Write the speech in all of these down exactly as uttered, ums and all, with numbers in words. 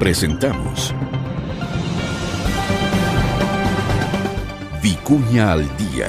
Presentamos Vicuña al Día.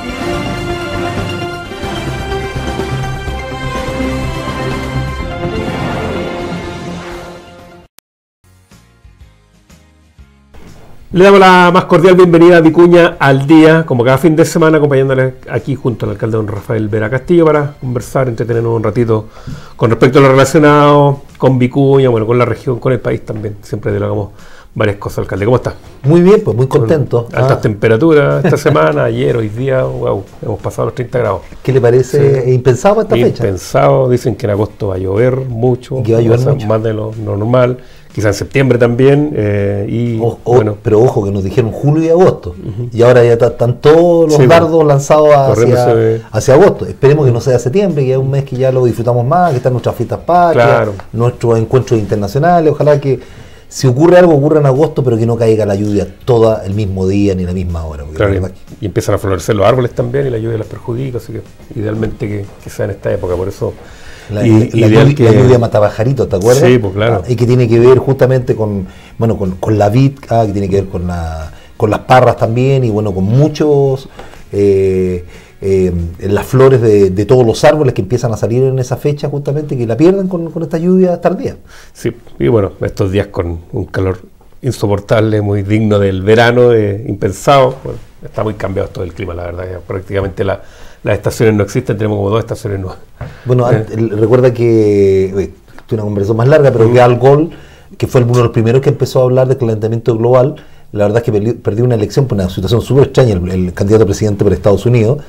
Le damos la más cordial bienvenida a Vicuña al Día, como cada fin de semana, acompañándole aquí junto al alcalde don Rafael Vera Castillo para conversar, entretenernos un ratito con respecto a lo relacionado con Vicuña, bueno, con la región, con el país también. Siempre le hagamos varias cosas, alcalde. ¿Cómo está? Muy bien, pues muy contento. Con altas ah. temperaturas esta semana, ayer, hoy día, wow, hemos pasado los treinta grados. ¿Qué le parece sí. impensado esta fecha? Impensado, dicen que en agosto va a llover mucho, y que va a llover mucho. Más de lo normal. Quizá en septiembre también. Eh, y, o, o, bueno. Pero ojo, que nos dijeron julio y agosto. Uh-huh. Y ahora ya están todos los sí, dardos lanzados hacia, hacia agosto. Esperemos que no sea septiembre, que es un mes que ya lo disfrutamos más, que están nuestras fiestas patrias, claro. nuestros encuentros internacionales. Ojalá que si ocurre algo, ocurra en agosto, pero que no caiga la lluvia todo el mismo día ni la misma hora. Claro, y, y empiezan a florecer los árboles también y la lluvia las perjudica, así que idealmente que, que sea en esta época, por eso... La, y, la, la, que, la lluvia matapajaritos, ¿te acuerdas? Sí, pues claro. Ah, y que tiene que ver justamente con, bueno, con, con la vid, ah, que tiene que ver con, la, con las parras también, y bueno, con muchos, eh, eh, las flores de, de todos los árboles que empiezan a salir en esa fecha justamente, que la pierden con, con esta lluvia tardía. Sí, y bueno, estos días con un calor insoportable, muy digno del verano, eh, impensado, bueno, está muy cambiado todo el clima, la verdad, ya prácticamente la... Las estaciones no existen, tenemos como dos estaciones nuevas. Bueno, eh. recuerda que, oye, tuve una conversación más larga, pero mm. que Al Gore, que fue uno de los primeros que empezó a hablar de calentamiento global, la verdad es que perdió, perdió una elección por una situación súper extraña, el, el candidato a presidente por Estados Unidos,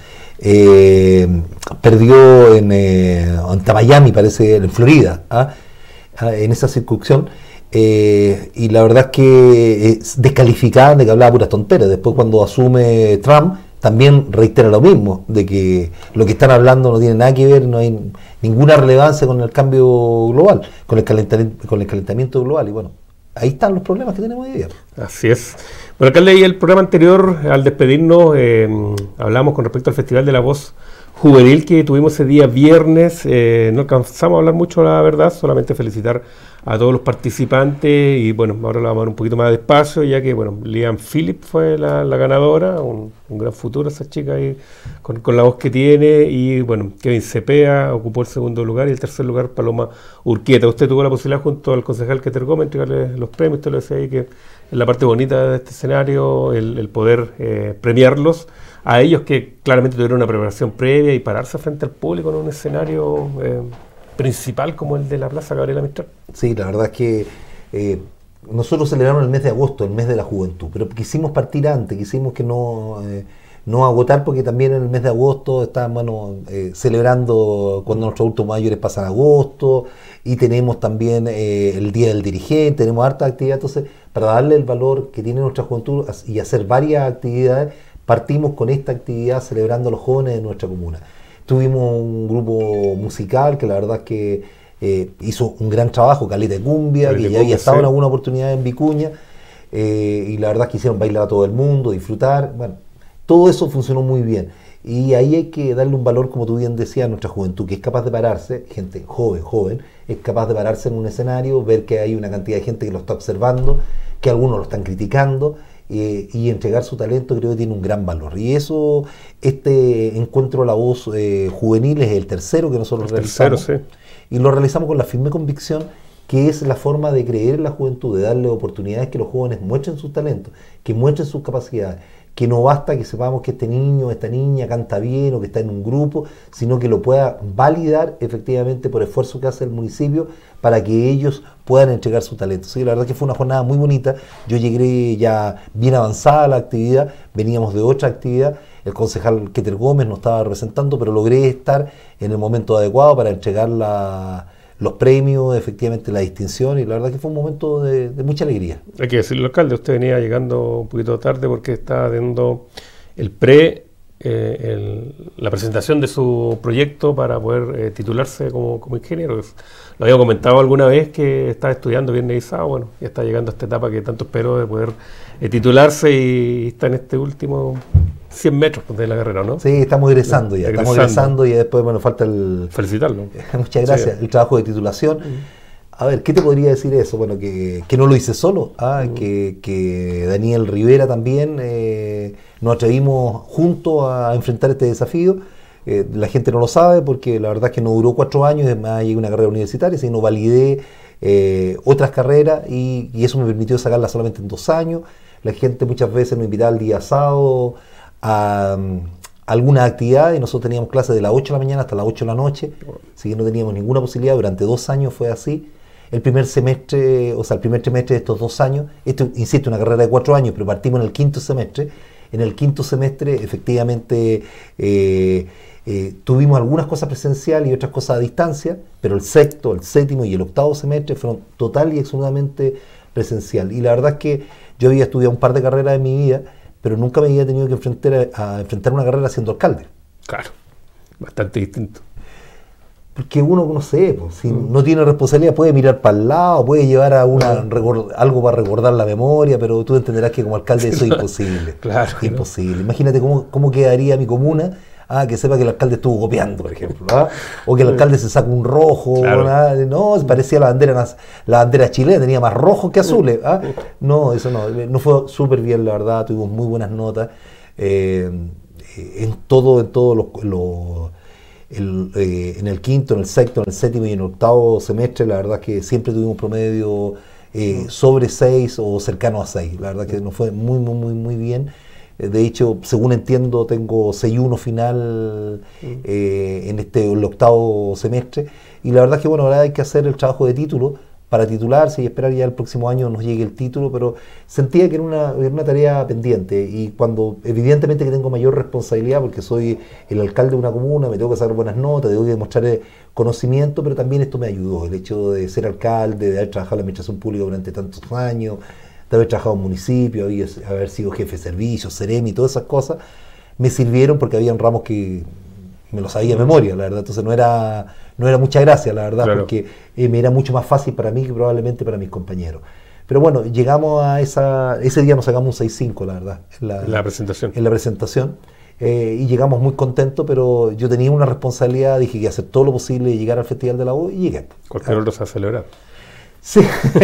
eh, perdió en, eh, en Miami, parece, en Florida, ¿ah? en esa circunscripción. Eh, y la verdad es que eh, descalificaban de que hablaba puras tonteras. Después cuando asume Trump, también reitera lo mismo, de que lo que están hablando no tiene nada que ver, no hay ninguna relevancia con el cambio global, con el calentamiento, con el calentamiento global. Y bueno, ahí están los problemas que tenemos hoy día. Así es. Bueno, alcalde, y el programa anterior, al despedirnos, eh, hablamos con respecto al Festival de la Voz Juvenil que tuvimos ese día viernes. Eh, no alcanzamos a hablar mucho, la verdad, solamente felicitar a todos los participantes y bueno, ahora la vamos a dar un poquito más despacio, ya que bueno, Liam Phillips fue la, la ganadora, un, un gran futuro esa chica ahí con, con la voz que tiene, y bueno, Kevin Cepeda ocupó el segundo lugar y el tercer lugar Paloma Urquieta. Usted tuvo la posibilidad junto al concejal Keter Gómez entregarle los premios, usted lo decía ahí que es la parte bonita de este escenario, el, el poder eh, premiarlos a ellos que claramente tuvieron una preparación previa y pararse frente al público en un escenario eh, principal como el de la Plaza Gabriela Mistral. Sí, la verdad es que eh, nosotros celebramos el mes de agosto, el mes de la juventud, pero quisimos partir antes, quisimos que no, eh, no agotar, porque también en el mes de agosto están bueno, eh, celebrando cuando nuestros adultos mayores pasan agosto, y tenemos también eh, el Día del Dirigente, tenemos harta actividad. Entonces, para darle el valor que tiene nuestra juventud y hacer varias actividades, partimos con esta actividad celebrando a los jóvenes de nuestra comuna. Tuvimos un grupo musical que la verdad es que eh, hizo un gran trabajo, Caleta de Cumbia, que ya había estado sí. en alguna oportunidad en Vicuña, eh, y la verdad es que hicieron bailar a todo el mundo, disfrutar, bueno, todo eso funcionó muy bien. Y ahí hay que darle un valor, como tú bien decías, a nuestra juventud, que es capaz de pararse, gente joven, joven, es capaz de pararse en un escenario, ver que hay una cantidad de gente que lo está observando, que algunos lo están criticando, Eh, y entregar su talento. Creo que tiene un gran valor, y eso, este encuentro La Voz eh, Juvenil es el tercero que nosotros el realizamos tercero, sí. y lo realizamos con la firme convicción que es la forma de creer en la juventud, de darle oportunidades, que los jóvenes muestren sus talentos, que muestren sus capacidades, que no basta que sepamos que este niño, esta niña canta bien o que está en un grupo, sino que lo pueda validar efectivamente por esfuerzo que hace el municipio para que ellos puedan entregar su talento. Sí, la verdad que fue una jornada muy bonita. Yo llegué ya bien avanzada a la actividad, veníamos de otra actividad, el concejal Keter Gómez nos estaba representando, pero logré estar en el momento adecuado para entregar la, los premios, efectivamente la distinción, y la verdad que fue un momento de, de mucha alegría. Hay que decirlo, alcalde, usted venía llegando un poquito tarde porque estaba dando el pre, eh, el, la presentación de su proyecto para poder eh, titularse como, como ingeniero. Lo había comentado alguna vez que estaba estudiando viernes y sábado, bueno, ya está llegando a esta etapa que tanto espero de poder eh, titularse, y está en este último cien metros de la carrera, ¿no? Sí, estamos egresando ya, egresando. estamos egresando y después, bueno, falta el... Felicitarlo. Muchas gracias, sí. El trabajo de titulación. Uh-huh. A ver, ¿qué te podría decir eso? Bueno, que, que no lo hice solo, ah, mm. que, que Daniel Rivera también eh, nos atrevimos juntos a enfrentar este desafío. Eh, la gente no lo sabe porque la verdad es que no duró cuatro años, además llegué a una carrera universitaria, sino validé eh, otras carreras y, y eso me permitió sacarla solamente en dos años. La gente muchas veces nos invitaba el día sábado a, a algunas actividades y nosotros teníamos clases de las ocho de la mañana hasta las ocho de la noche, así que no teníamos ninguna posibilidad. Durante dos años fue así. El primer semestre, o sea, el primer trimestre de estos dos años, esto, insisto, una carrera de cuatro años, pero partimos en el quinto semestre. En el quinto semestre, efectivamente, eh, eh, tuvimos algunas cosas presenciales y otras cosas a distancia, pero el sexto, el séptimo y el octavo semestre fueron total y absolutamente presencial. Y la verdad es que yo había estudiado un par de carreras en mi vida, pero nunca me había tenido que enfrentar a, a enfrentar una carrera siendo alcalde. Claro, bastante distinto. Porque uno, no sé, pues, si mm. no tiene responsabilidad, puede mirar para el lado, puede llevar a una record, algo para recordar la memoria, pero tú entenderás que como alcalde eso es imposible. Claro. Imposible. ¿No? Imagínate cómo, cómo quedaría mi comuna, ah, que sepa que el alcalde estuvo copiando, por ejemplo, ¿ah? O que el alcalde se saca un rojo, claro. ¿Ah? No, parecía la bandera, la bandera chilena, tenía más rojos que azules. ¿Ah? No, eso no, no fue súper bien, la verdad, tuvimos muy buenas notas eh, en todo, en todos los... los El, eh, en el quinto, en el sexto, en el séptimo y en el octavo semestre, la verdad que siempre tuvimos promedio eh, sobre seis o cercano a seis. La verdad que nos fue muy, muy, muy, muy bien. Eh, de hecho, según entiendo, tengo seis uno final eh, en este el octavo semestre. Y la verdad es que, bueno, ahora hay que hacer el trabajo de título para titularse y esperar ya el próximo año nos llegue el título, pero sentía que era una, era una tarea pendiente y cuando evidentemente que tengo mayor responsabilidad porque soy el alcalde de una comuna, me tengo que sacar buenas notas, tengo que demostrar conocimiento, pero también esto me ayudó, el hecho de ser alcalde, de haber trabajado en la administración pública durante tantos años, de haber trabajado en municipio, de haber sido jefe de servicios, Seremi, todas esas cosas, me sirvieron porque habían ramos que me lo sabía de memoria, la verdad, entonces no era, no era mucha gracia, la verdad, claro. Porque eh, me era mucho más fácil para mí que probablemente para mis compañeros. Pero bueno, llegamos a esa, ese día nos sacamos un seis cinco, la verdad, en la, la presentación. En la presentación, eh, y llegamos muy contentos, pero yo tenía una responsabilidad, dije que iba a hacer todo lo posible de llegar al Festival de la U y llegué. Cualquier otro se va a celebrar. Sí,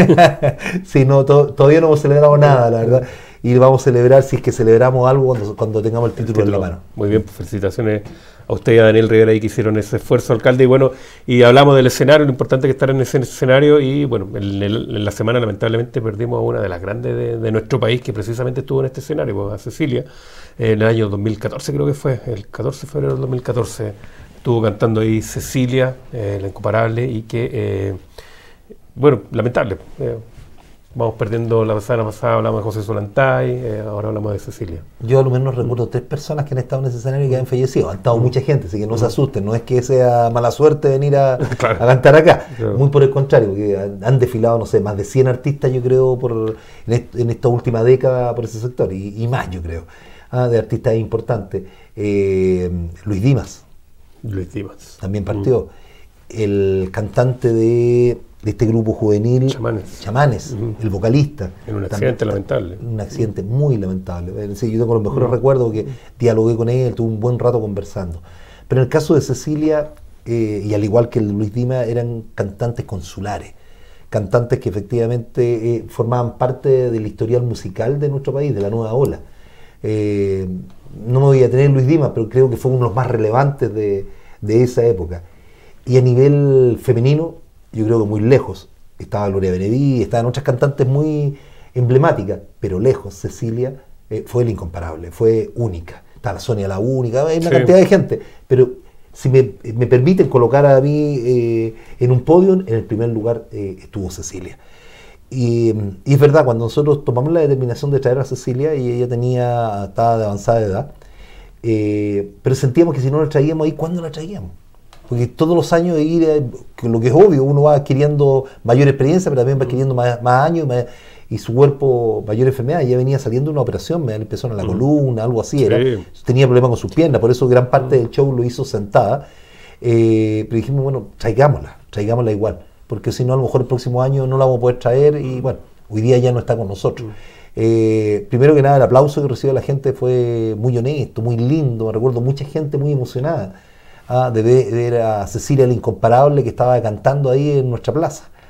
sí no, to, todavía no hemos celebrado nada, la verdad. Y vamos a celebrar si es que celebramos algo cuando, cuando tengamos el título, el título en la mano. Muy bien, pues felicitaciones a usted y a Daniel Rivera ahí que hicieron ese esfuerzo, alcalde. Y bueno, y hablamos del escenario, lo importante es que estar en ese escenario. Y bueno, en, el, en la semana lamentablemente perdimos a una de las grandes de, de nuestro país que precisamente estuvo en este escenario, pues, a Cecilia, en el año dos mil catorce creo que fue, el catorce de febrero del dos mil catorce. Estuvo cantando ahí Cecilia, eh, la incomparable, y que, eh, bueno, lamentable. Eh, Vamos perdiendo, la semana pasada hablamos de José Solantay, eh, ahora hablamos de Cecilia. Yo a lo menos recuerdo tres personas que han estado en ese escenario y que han fallecido. Han estado mucha gente, así que no se asusten. No es que sea mala suerte venir a, claro. a cantar acá. Claro. Muy por el contrario, porque han, han desfilado, no sé, más de cien artistas, yo creo, por en, est, en esta última década por ese sector, y, y más, yo creo, ah, de artistas importantes. Eh, Luis Dimas. Luis Dimas. También partió. Mm. El cantante de... de este grupo juvenil, Chamanes, Chamanes uh-huh. el vocalista. En un accidente también, lamentable. Un accidente uh-huh. muy lamentable. Sí, yo tengo los mejores uh-huh. recuerdos porque uh-huh. dialogué con él, tuve un buen rato conversando. Pero en el caso de Cecilia, eh, y al igual que el Luis Dimas, eran cantantes consulares, cantantes que efectivamente eh, formaban parte del historial musical de nuestro país, de la nueva ola. Eh, no me voy a tener Luis Dimas, pero creo que fue uno de los más relevantes de, de esa época. Y a nivel femenino, yo creo que muy lejos. Estaba Gloria Beneví, estaban otras cantantes muy emblemáticas, pero lejos. Cecilia eh, fue el incomparable, fue única. Estaba Sonia la única, hay una sí. cantidad de gente. Pero si me, me permiten colocar a mí eh, en un podio, en el primer lugar eh, estuvo Cecilia. Y, y es verdad, cuando nosotros tomamos la determinación de traer a Cecilia, y ella tenía, estaba de avanzada edad, eh, pero sentíamos que si no la traíamos ahí, ¿cuándo la traíamos? Porque todos los años de ir, lo que es obvio, uno va adquiriendo mayor experiencia, pero también va adquiriendo más, más años más, y su cuerpo mayor enfermedad. Ella venía saliendo de una operación, me empezó en la columna, algo así, era, sí. tenía problemas con sus piernas, por eso gran parte del show lo hizo sentada. Eh, pero dijimos, bueno, traigámosla, traigámosla igual, porque si no, a lo mejor el próximo año no la vamos a poder traer y bueno, hoy día ya no está con nosotros. Eh, primero que nada, el aplauso que recibió la gente fue muy honesto, muy lindo, me recuerdo mucha gente muy emocionada. Ah, de ver a Cecilia la incomparable que estaba cantando ahí en nuestra plaza.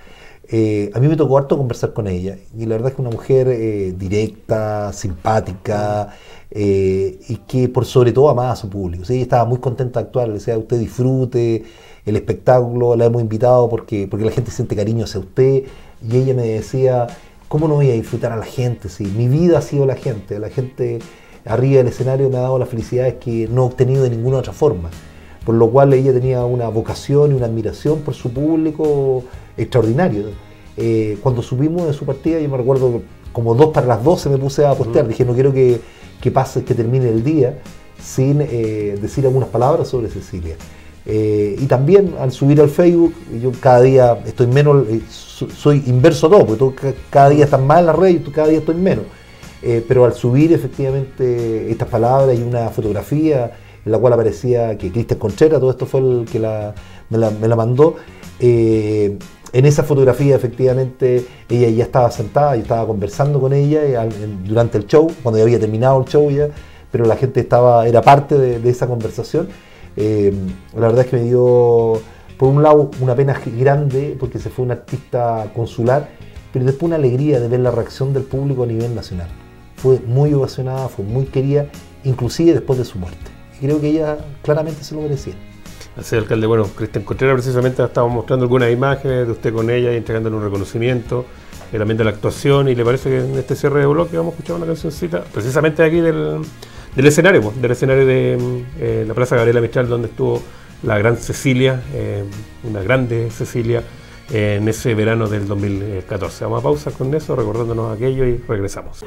Eh, a mí me tocó harto conversar con ella y la verdad es que una mujer eh, directa, simpática eh, y que por sobre todo amaba a su público. ¿Sí? Ella estaba muy contenta de actuar, le decía, usted disfrute el espectáculo, la hemos invitado porque, porque la gente siente cariño hacia usted, y ella me decía, ¿cómo no voy a disfrutar a la gente? Sí, mi vida ha sido la gente, la gente arriba del escenario me ha dado las felicidades que no he obtenido de ninguna otra forma, por lo cual ella tenía una vocación y una admiración por su público extraordinario. Eh, cuando subimos de su partida, yo me recuerdo como dos para las doce me puse a postear, dije no quiero que, que pase, que termine el día sin eh, decir algunas palabras sobre Cecilia. Eh, y también al subir al Facebook, yo cada día estoy menos, eh, soy inverso a todo, porque todo, cada día están más en las redes y cada día estoy menos. Eh, pero al subir efectivamente estas palabras y una fotografía en la cual aparecía que Cristian Contreras, todo esto fue el que la, me, la, me la mandó, eh, en esa fotografía efectivamente ella ya estaba sentada, yo estaba conversando con ella eh, durante el show, cuando ya había terminado el show ya, pero la gente estaba, era parte de, de esa conversación. Eh, la verdad es que me dio, por un lado, una pena grande porque se fue un artista consular, pero después una alegría de ver la reacción del público a nivel nacional. Fue muy ovacionada, fue muy querida, inclusive después de su muerte. Y creo que ella claramente se lo merecía. Así, alcalde, bueno, Cristian Contreras precisamente estaba mostrando algunas imágenes de usted con ella y entregándole un reconocimiento, eh, también de la actuación, y le parece que en este cierre de bloque vamos a escuchar una cancioncita, precisamente aquí del... del escenario, pues, del escenario de eh, la Plaza Gabriela Mistral, donde estuvo la gran Cecilia, eh, una grande Cecilia, eh, en ese verano del dos mil catorce. Vamos a pausar con eso, recordándonos aquello, y regresamos.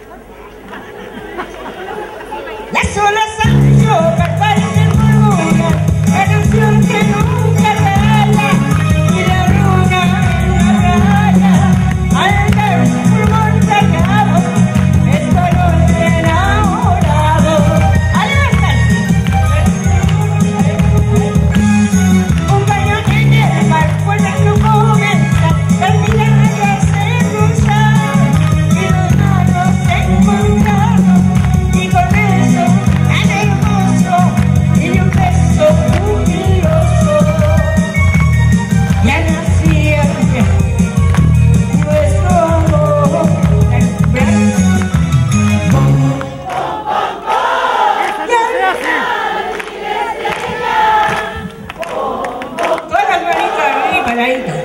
La sola Sancho, Carvalho murmura, la canción que nunca regala, y la bruna en la raya, al ver su pulmón sacado, estoy enamorado. Un baño en el mar, cuando no comienza, la mirada se cruza, y los manos se encontraron, y con eso tan hermoso, y un beso jubiloso, ya nacía nuestro amor tan grande. Todas las manitas arriba, paraditas.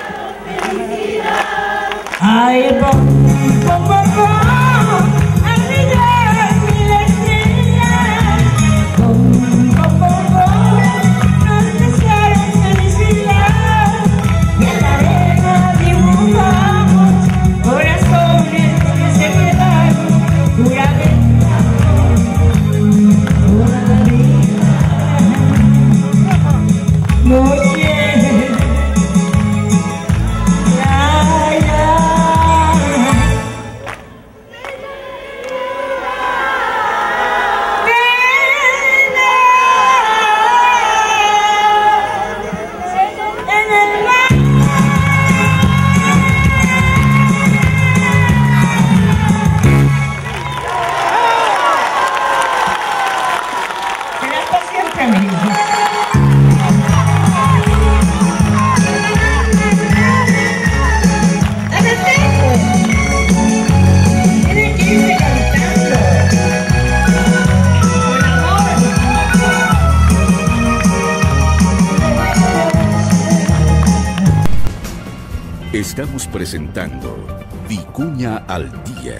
Ay, pom, pom, pom, pom, a brillar mil estrellas. Pom, pom, pom, pom, nos desearon felicidad. Y en la arena dibujamos corazones que se quedaron juramento toda la vida. Noche. Estamos presentando Vicuña al Día.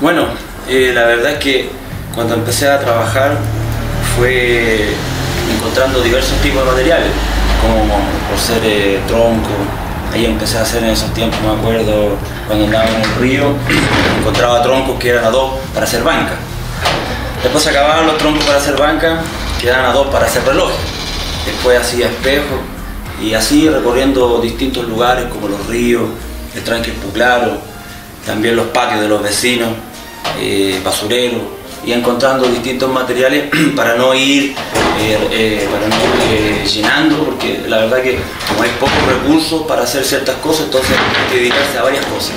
Bueno, eh, la verdad es que cuando empecé a trabajar fue encontrando diversos tipos de materiales, como por ser eh, tronco. Ahí empecé a hacer en esos tiempos, me acuerdo, cuando andaba en el río, encontraba troncos que eran a dos para hacer banca. Después se acababan los troncos para hacer banca, quedaban a dos para hacer relojes. Después hacía espejos y así recorriendo distintos lugares como los ríos, el tranque Puclaro, también los patios de los vecinos, eh, basureros, y encontrando distintos materiales para no ir, eh, eh, para no ir eh, llenando, porque la verdad que como hay pocos recursos para hacer ciertas cosas, entonces hay que dedicarse a varias cosas.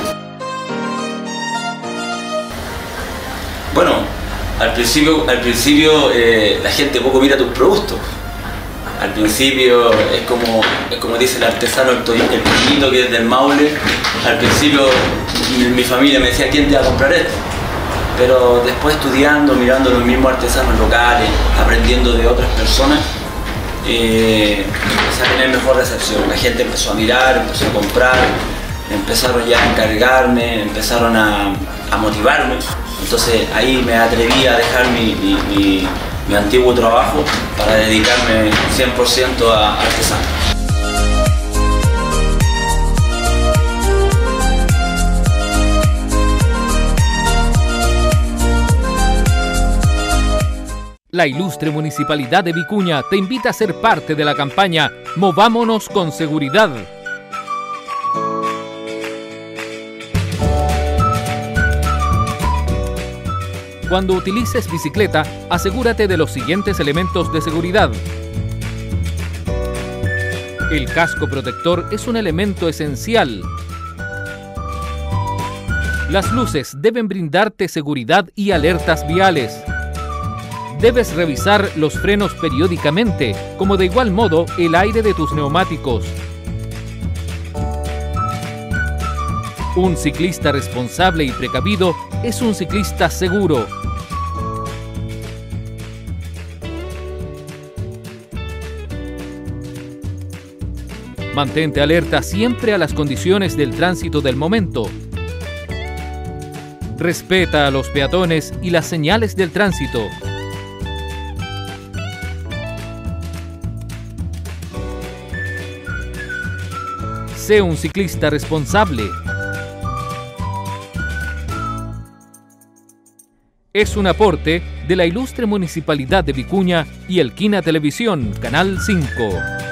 Bueno, al principio, al principio eh, la gente poco mira tus productos. Al principio es como, es como dice el artesano, el Toñito, que es del Maule. Al principio mi, mi familia me decía, ¿quién te va a comprar esto? Pero después estudiando, mirando los mismos artesanos locales, aprendiendo de otras personas, eh, empecé a tener mejor recepción. La gente empezó a mirar, empezó a comprar, empezaron ya a encargarme, empezaron a, a motivarme. Entonces ahí me atreví a dejar mi, mi, mi, mi antiguo trabajo para dedicarme cien por ciento a artesano. La ilustre Municipalidad de Vicuña te invita a ser parte de la campaña Movámonos con Seguridad. Cuando utilices bicicleta, asegúrate de los siguientes elementos de seguridad. El casco protector es un elemento esencial. Las luces deben brindarte seguridad y alertas viales. Debes revisar los frenos periódicamente, como de igual modo el aire de tus neumáticos. Un ciclista responsable y precavido es un ciclista seguro. Mantente alerta siempre a las condiciones del tránsito del momento. Respeta a los peatones y las señales del tránsito. Sé un ciclista responsable. Es un aporte de la ilustre Municipalidad de Vicuña y Elquina Televisión, Canal cinco.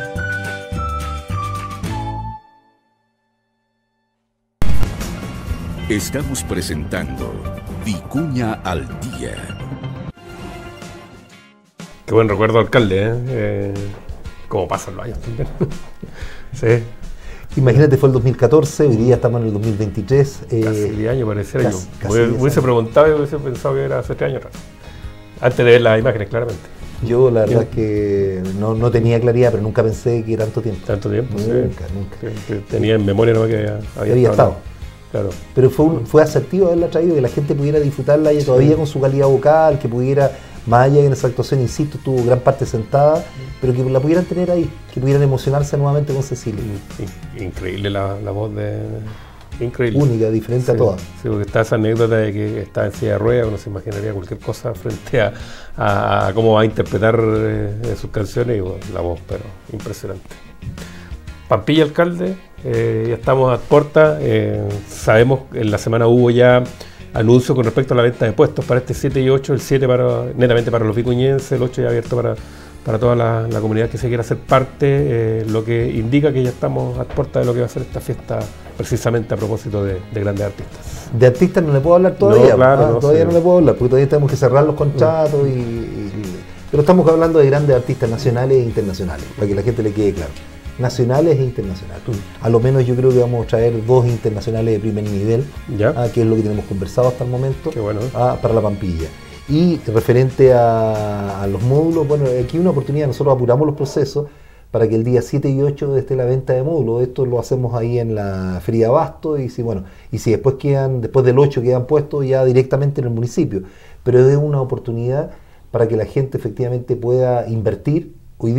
Estamos presentando Vicuña al Día. Qué buen recuerdo, alcalde, ¿eh? Eh, cómo pasan los años también. Sí. Imagínate, fue el dos mil catorce, hoy día estamos en el dos mil veintitrés. Casi eh, diez años pareciera. casi- Yo casi hubiese, diez hubiese años. preguntado y hubiese pensado que era hace tres años atrás. Antes de ver las imágenes, claramente. Yo la verdad Yo- es que no, no tenía claridad, pero nunca pensé que tanto tiempo. Tanto tiempo, sí. Nunca, nunca. Que- que tenía en memoria, ¿no?, que había, había, Había estado. Claro. Pero fue, un- fue asertivo haberla traído, que la gente pudiera disfrutarla y todavía con su calidad vocal, que pudiera, más allá de en esa actuación, insisto, estuvo gran parte sentada, pero que la pudieran tener ahí, que pudieran emocionarse nuevamente con Cecilia. In- Increíble la, la voz de... Increíble. Única, diferente Sí, a todas. sí, porque está esa anécdota de que está en silla de ruedas, uno se imaginaría cualquier cosa frente a, a- a cómo va a interpretar eh, sus canciones y bueno, la voz, pero impresionante. Pampilla, alcalde, eh, ya estamos a puerta, eh, sabemos que en la semana hubo ya anuncios con respecto a la venta de puestos para este siete y ocho, el siete para, netamente para los vicuñenses, el ocho ya abierto para, para toda la, la comunidad que se quiera hacer parte, eh, lo que indica que ya estamos a puerta de lo que va a ser esta fiesta precisamente a propósito de, de grandes artistas. De artistas no le puedo hablar todavía, No, claro, ah, no, todavía sí. no le puedo hablar, porque todavía tenemos que cerrar los contratos, y, y- pero estamos hablando de grandes artistas nacionales e internacionales, para que la gente le quede claro. Nacionales e internacionales. A lo menos yo creo que vamos a traer dos internacionales de primer nivel, ¿Ya? ah, que es lo que tenemos conversado hasta el momento, Qué bueno. ah, para la Pampilla. Y referente a, a los módulos, bueno, aquí una oportunidad, nosotros apuramos los procesos para que el día siete y ocho esté la venta de módulos. Esto lo hacemos ahí en la Feria de Abasto, y si bueno, y si después quedan, después del ocho quedan puestos ya directamente en el municipio. Pero es una oportunidad para que la gente efectivamente pueda invertir hoy día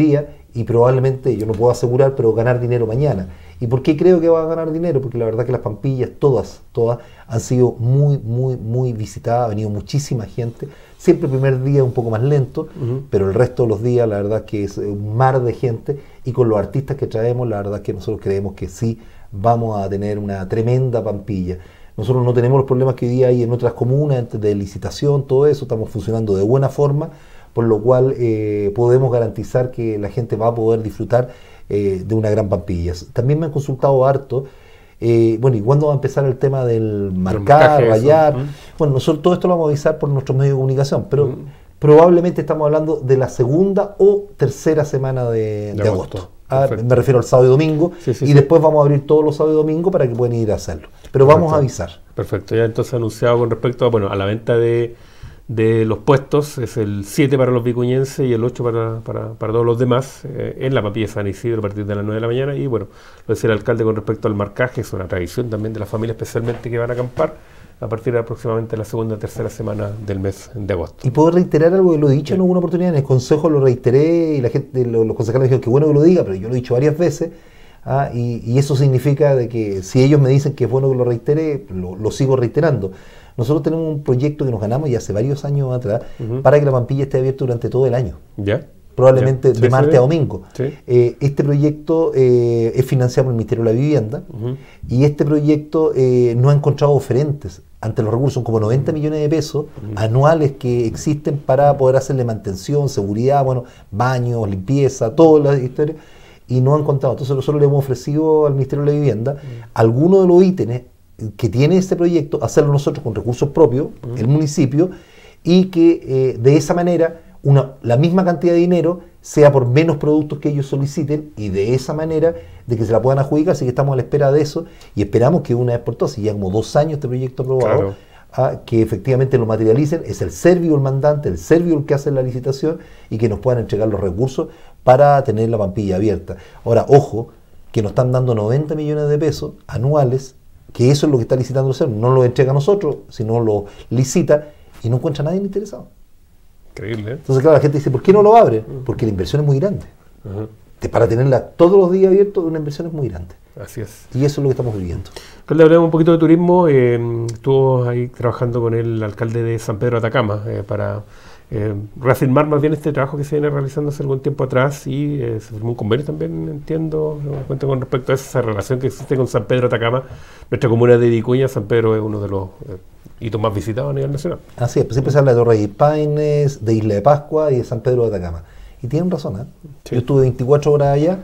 y probablemente, yo no puedo asegurar, pero ganar dinero mañana. ¿Y por qué creo que va a ganar dinero? Porque la verdad que las Pampillas, todas, todas, han sido muy, muy, muy visitadas, ha venido muchísima gente. Siempre el primer día un poco más lento, uh-huh. pero el resto de los días la verdad que es un mar de gente, y con los artistas que traemos la verdad que nosotros creemos que sí vamos a tener una tremenda Pampilla. Nosotros no tenemos los problemas que hoy día hay en otras comunas de licitación, todo eso, estamos funcionando de buena forma, por lo cual eh, podemos garantizar que la gente va a poder disfrutar eh, de una gran Pampilla. También me han consultado harto, eh, bueno, ¿y cuándo va a empezar el tema del marcar, rayar? Uh-huh. Bueno, nosotros todo esto lo vamos a avisar por nuestros medios de comunicación, pero uh-huh. probablemente estamos hablando de la segunda o tercera semana de, de, de agosto. agosto. Ah, me refiero al sábado y domingo, sí, sí, y sí. después vamos a abrir todos los sábados y domingos para que puedan ir a hacerlo. Pero Perfecto. Vamos a avisar. Perfecto, ya entonces anunciado con respecto a, bueno, a la venta de, de los puestos, es el siete para los vicuñenses y el ocho para, para, para todos los demás, eh, en la Pampilla San Isidro a partir de las nueve de la mañana. Y bueno, lo decía el alcalde con respecto al marcaje, es una tradición también de la familia, especialmente que van a acampar a partir de aproximadamente la segunda o tercera semana del mes de agosto. Y puedo reiterar algo que lo he dicho sí. en alguna oportunidad, en el consejo lo reiteré y la gente, los, los concejales dijeron que bueno que lo diga, pero yo lo he dicho varias veces, ah, y, y eso significa de que si ellos me dicen que es bueno que lo reitere, lo, lo sigo reiterando. Nosotros tenemos un proyecto que nos ganamos ya hace varios años atrás uh-huh. para que la Pampilla esté abierta durante todo el año. ¿Ya? Probablemente sí, de martes sí, a domingo. Sí. Eh, este proyecto eh, es financiado por el Ministerio de la Vivienda uh-huh. y este proyecto eh, no ha encontrado oferentes ante los recursos, son como noventa millones de pesos uh-huh. anuales que existen para poder hacerle mantención, seguridad, bueno, baños, limpieza, todas las historias, y no han encontrado. Entonces nosotros le hemos ofrecido al Ministerio de la Vivienda uh-huh. algunos de los ítems que tiene este proyecto, hacerlo nosotros con recursos propios, uh-huh. el municipio, y que eh, de esa manera Una, la misma cantidad de dinero sea por menos productos que ellos soliciten, y de esa manera de que se la puedan adjudicar. Así que estamos a la espera de eso y esperamos que una vez por todas, si ya como dos años este proyecto aprobado, claro. a, que efectivamente lo materialicen. Es el Servio el mandante, el Servio el que hace la licitación, y que nos puedan entregar los recursos para tener la Pampilla abierta. Ahora, ojo, que nos están dando noventa millones de pesos anuales, que eso es lo que está licitando el Servio, no lo entrega a nosotros, sino lo licita, y no encuentra a nadie interesado. Increíble, ¿eh? Entonces, claro, la gente dice, ¿por qué no lo abre? Porque la inversión es muy grande. Uh-huh. Para tenerla todos los días abierta, una inversión es muy grande. Así es. Y eso es lo que estamos viviendo. Alcalde, hablemos un poquito de turismo. Eh, estuvo ahí trabajando con el alcalde de San Pedro de Atacama eh, para eh, reafirmar más bien este trabajo que se viene realizando hace algún tiempo atrás, y eh, se firmó un convenio también, entiendo, cuento con respecto a esa relación que existe con San Pedro de Atacama. Nuestra comuna de Vicuña, San Pedro es uno de los eh, hitos más visitados a nivel nacional. Así es, pues siempre se habla de Torres y Paines, de Isla de Pascua y de San Pedro de Atacama. Y tienen razón, ¿eh? Sí. Yo estuve veinticuatro horas allá,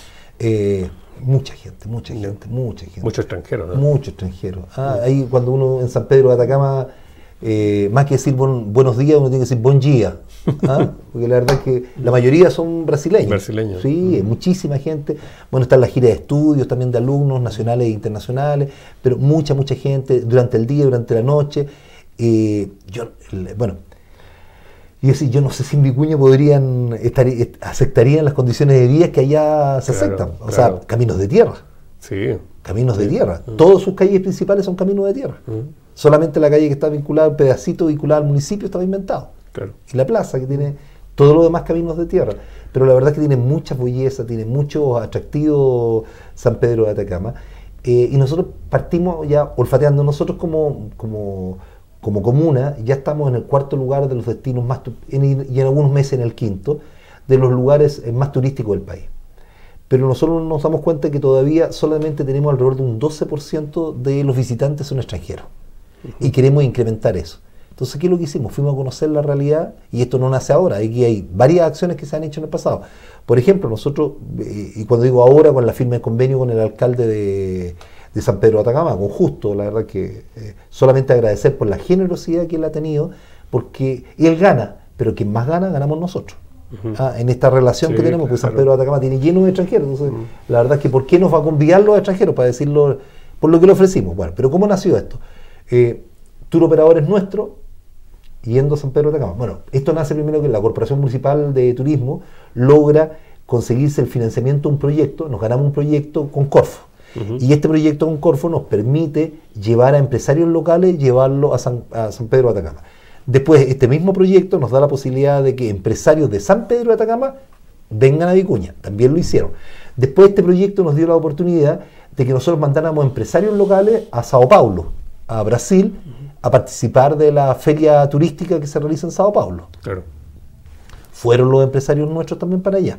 eh, mucha gente, mucha gente, mucha gente. Mucho extranjero, ¿no? Mucho extranjero. Ah, ahí cuando uno en San Pedro de Atacama, eh, más que decir bon, buenos días, uno tiene que decir bon día. ¿Ah? Porque la verdad es que la mayoría son brasileños. Brasileños. Sí, mm. muchísima gente. Bueno, está la gira de estudios también de alumnos nacionales e internacionales, pero mucha, mucha gente durante el día, durante la noche. Eh, yo, bueno, y decir, yo no sé si en Vicuña podrían estar, est aceptarían las condiciones de vida que allá se claro, aceptan. O claro. sea, caminos de tierra. Sí. Caminos sí. de tierra. Mm. Todas sus calles principales son caminos de tierra. Mm. Solamente la calle que está vinculada, el pedacito vinculado al municipio, estaba inventado. Claro. Y la plaza, que tiene todo lo demás caminos de tierra. Pero la verdad es que tiene mucha belleza, tiene mucho atractivo San Pedro de Atacama. Eh, y nosotros partimos ya olfateando. Nosotros como, como, como comuna ya estamos en el cuarto lugar de los destinos más, en, y en algunos meses en el quinto, de los lugares más turísticos del país. Pero nosotros nos damos cuenta que todavía solamente tenemos alrededor de un doce por ciento de los visitantes son extranjeros. Uh-huh. Y queremos incrementar eso. Entonces, ¿qué es lo que hicimos? Fuimos a conocer la realidad, y esto no nace ahora, aquí hay varias acciones que se han hecho en el pasado. Por ejemplo, nosotros, eh, y cuando digo ahora, con la firma de convenio con el alcalde de, de San Pedro de Atacama, con Justo, la verdad que eh, solamente agradecer por la generosidad que él ha tenido, porque él gana, pero quien más gana, ganamos nosotros. Uh-huh. ah, en esta relación sí, que tenemos, porque claro. San Pedro de Atacama tiene lleno de extranjeros. Entonces, uh-huh. la verdad es que ¿por qué nos va a convidar los extranjeros? Para decirlo, por lo que le ofrecimos. Bueno, pero ¿cómo nació esto? Eh, Tour Operador es nuestro, yendo a San Pedro de Atacama. Bueno, esto nace primero que la Corporación Municipal de Turismo logra conseguirse el financiamiento de un proyecto, nos ganamos un proyecto con Corfo. Uh-huh. Y este proyecto con Corfo nos permite llevar a empresarios locales, llevarlo a San, a San Pedro de Atacama. Después, este mismo proyecto nos da la posibilidad de que empresarios de San Pedro de Atacama vengan a Vicuña, también lo hicieron. Después este proyecto nos dio la oportunidad de que nosotros mandáramos empresarios locales a Sao Paulo, a Brasil, a participar de la feria turística que se realiza en Sao Paulo. Claro. Fueron los empresarios nuestros también para allá.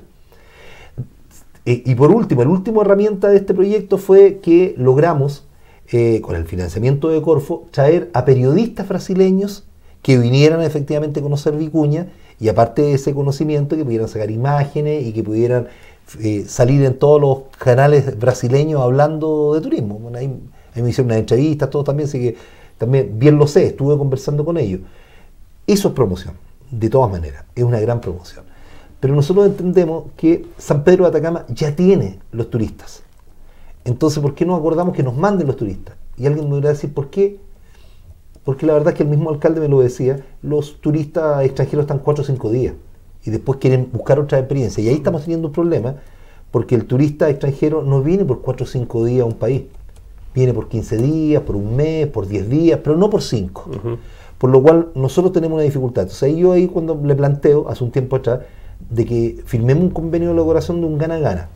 Y, y por último, la última herramienta de este proyecto fue que logramos, eh, con el financiamiento de Corfo, traer a periodistas brasileños que vinieran efectivamente a conocer Vicuña, y aparte de ese conocimiento, que pudieran sacar imágenes y que pudieran eh, salir en todos los canales brasileños hablando de turismo. Bueno, ahí, ahí me hicieron unas entrevistas, todo también, así que también bien lo sé, estuve conversando con ellos. Eso es promoción, de todas maneras, es una gran promoción. Pero nosotros entendemos que San Pedro de Atacama ya tiene los turistas. Entonces, ¿por qué no acordamos que nos manden los turistas? Y alguien me podrá decir, ¿por qué? Porque la verdad es que el mismo alcalde me lo decía, los turistas extranjeros están cuatro o cinco días y después quieren buscar otra experiencia. Y ahí estamos teniendo un problema, porque el turista extranjero no viene por cuatro o cinco días a un país. Viene por quince días, por un mes, por diez días, pero no por cinco. Uh-huh. Por lo cual nosotros tenemos una dificultad. Entonces yo ahí cuando le planteo, hace un tiempo atrás, de que firmemos un convenio de elaboración de un gana-gana.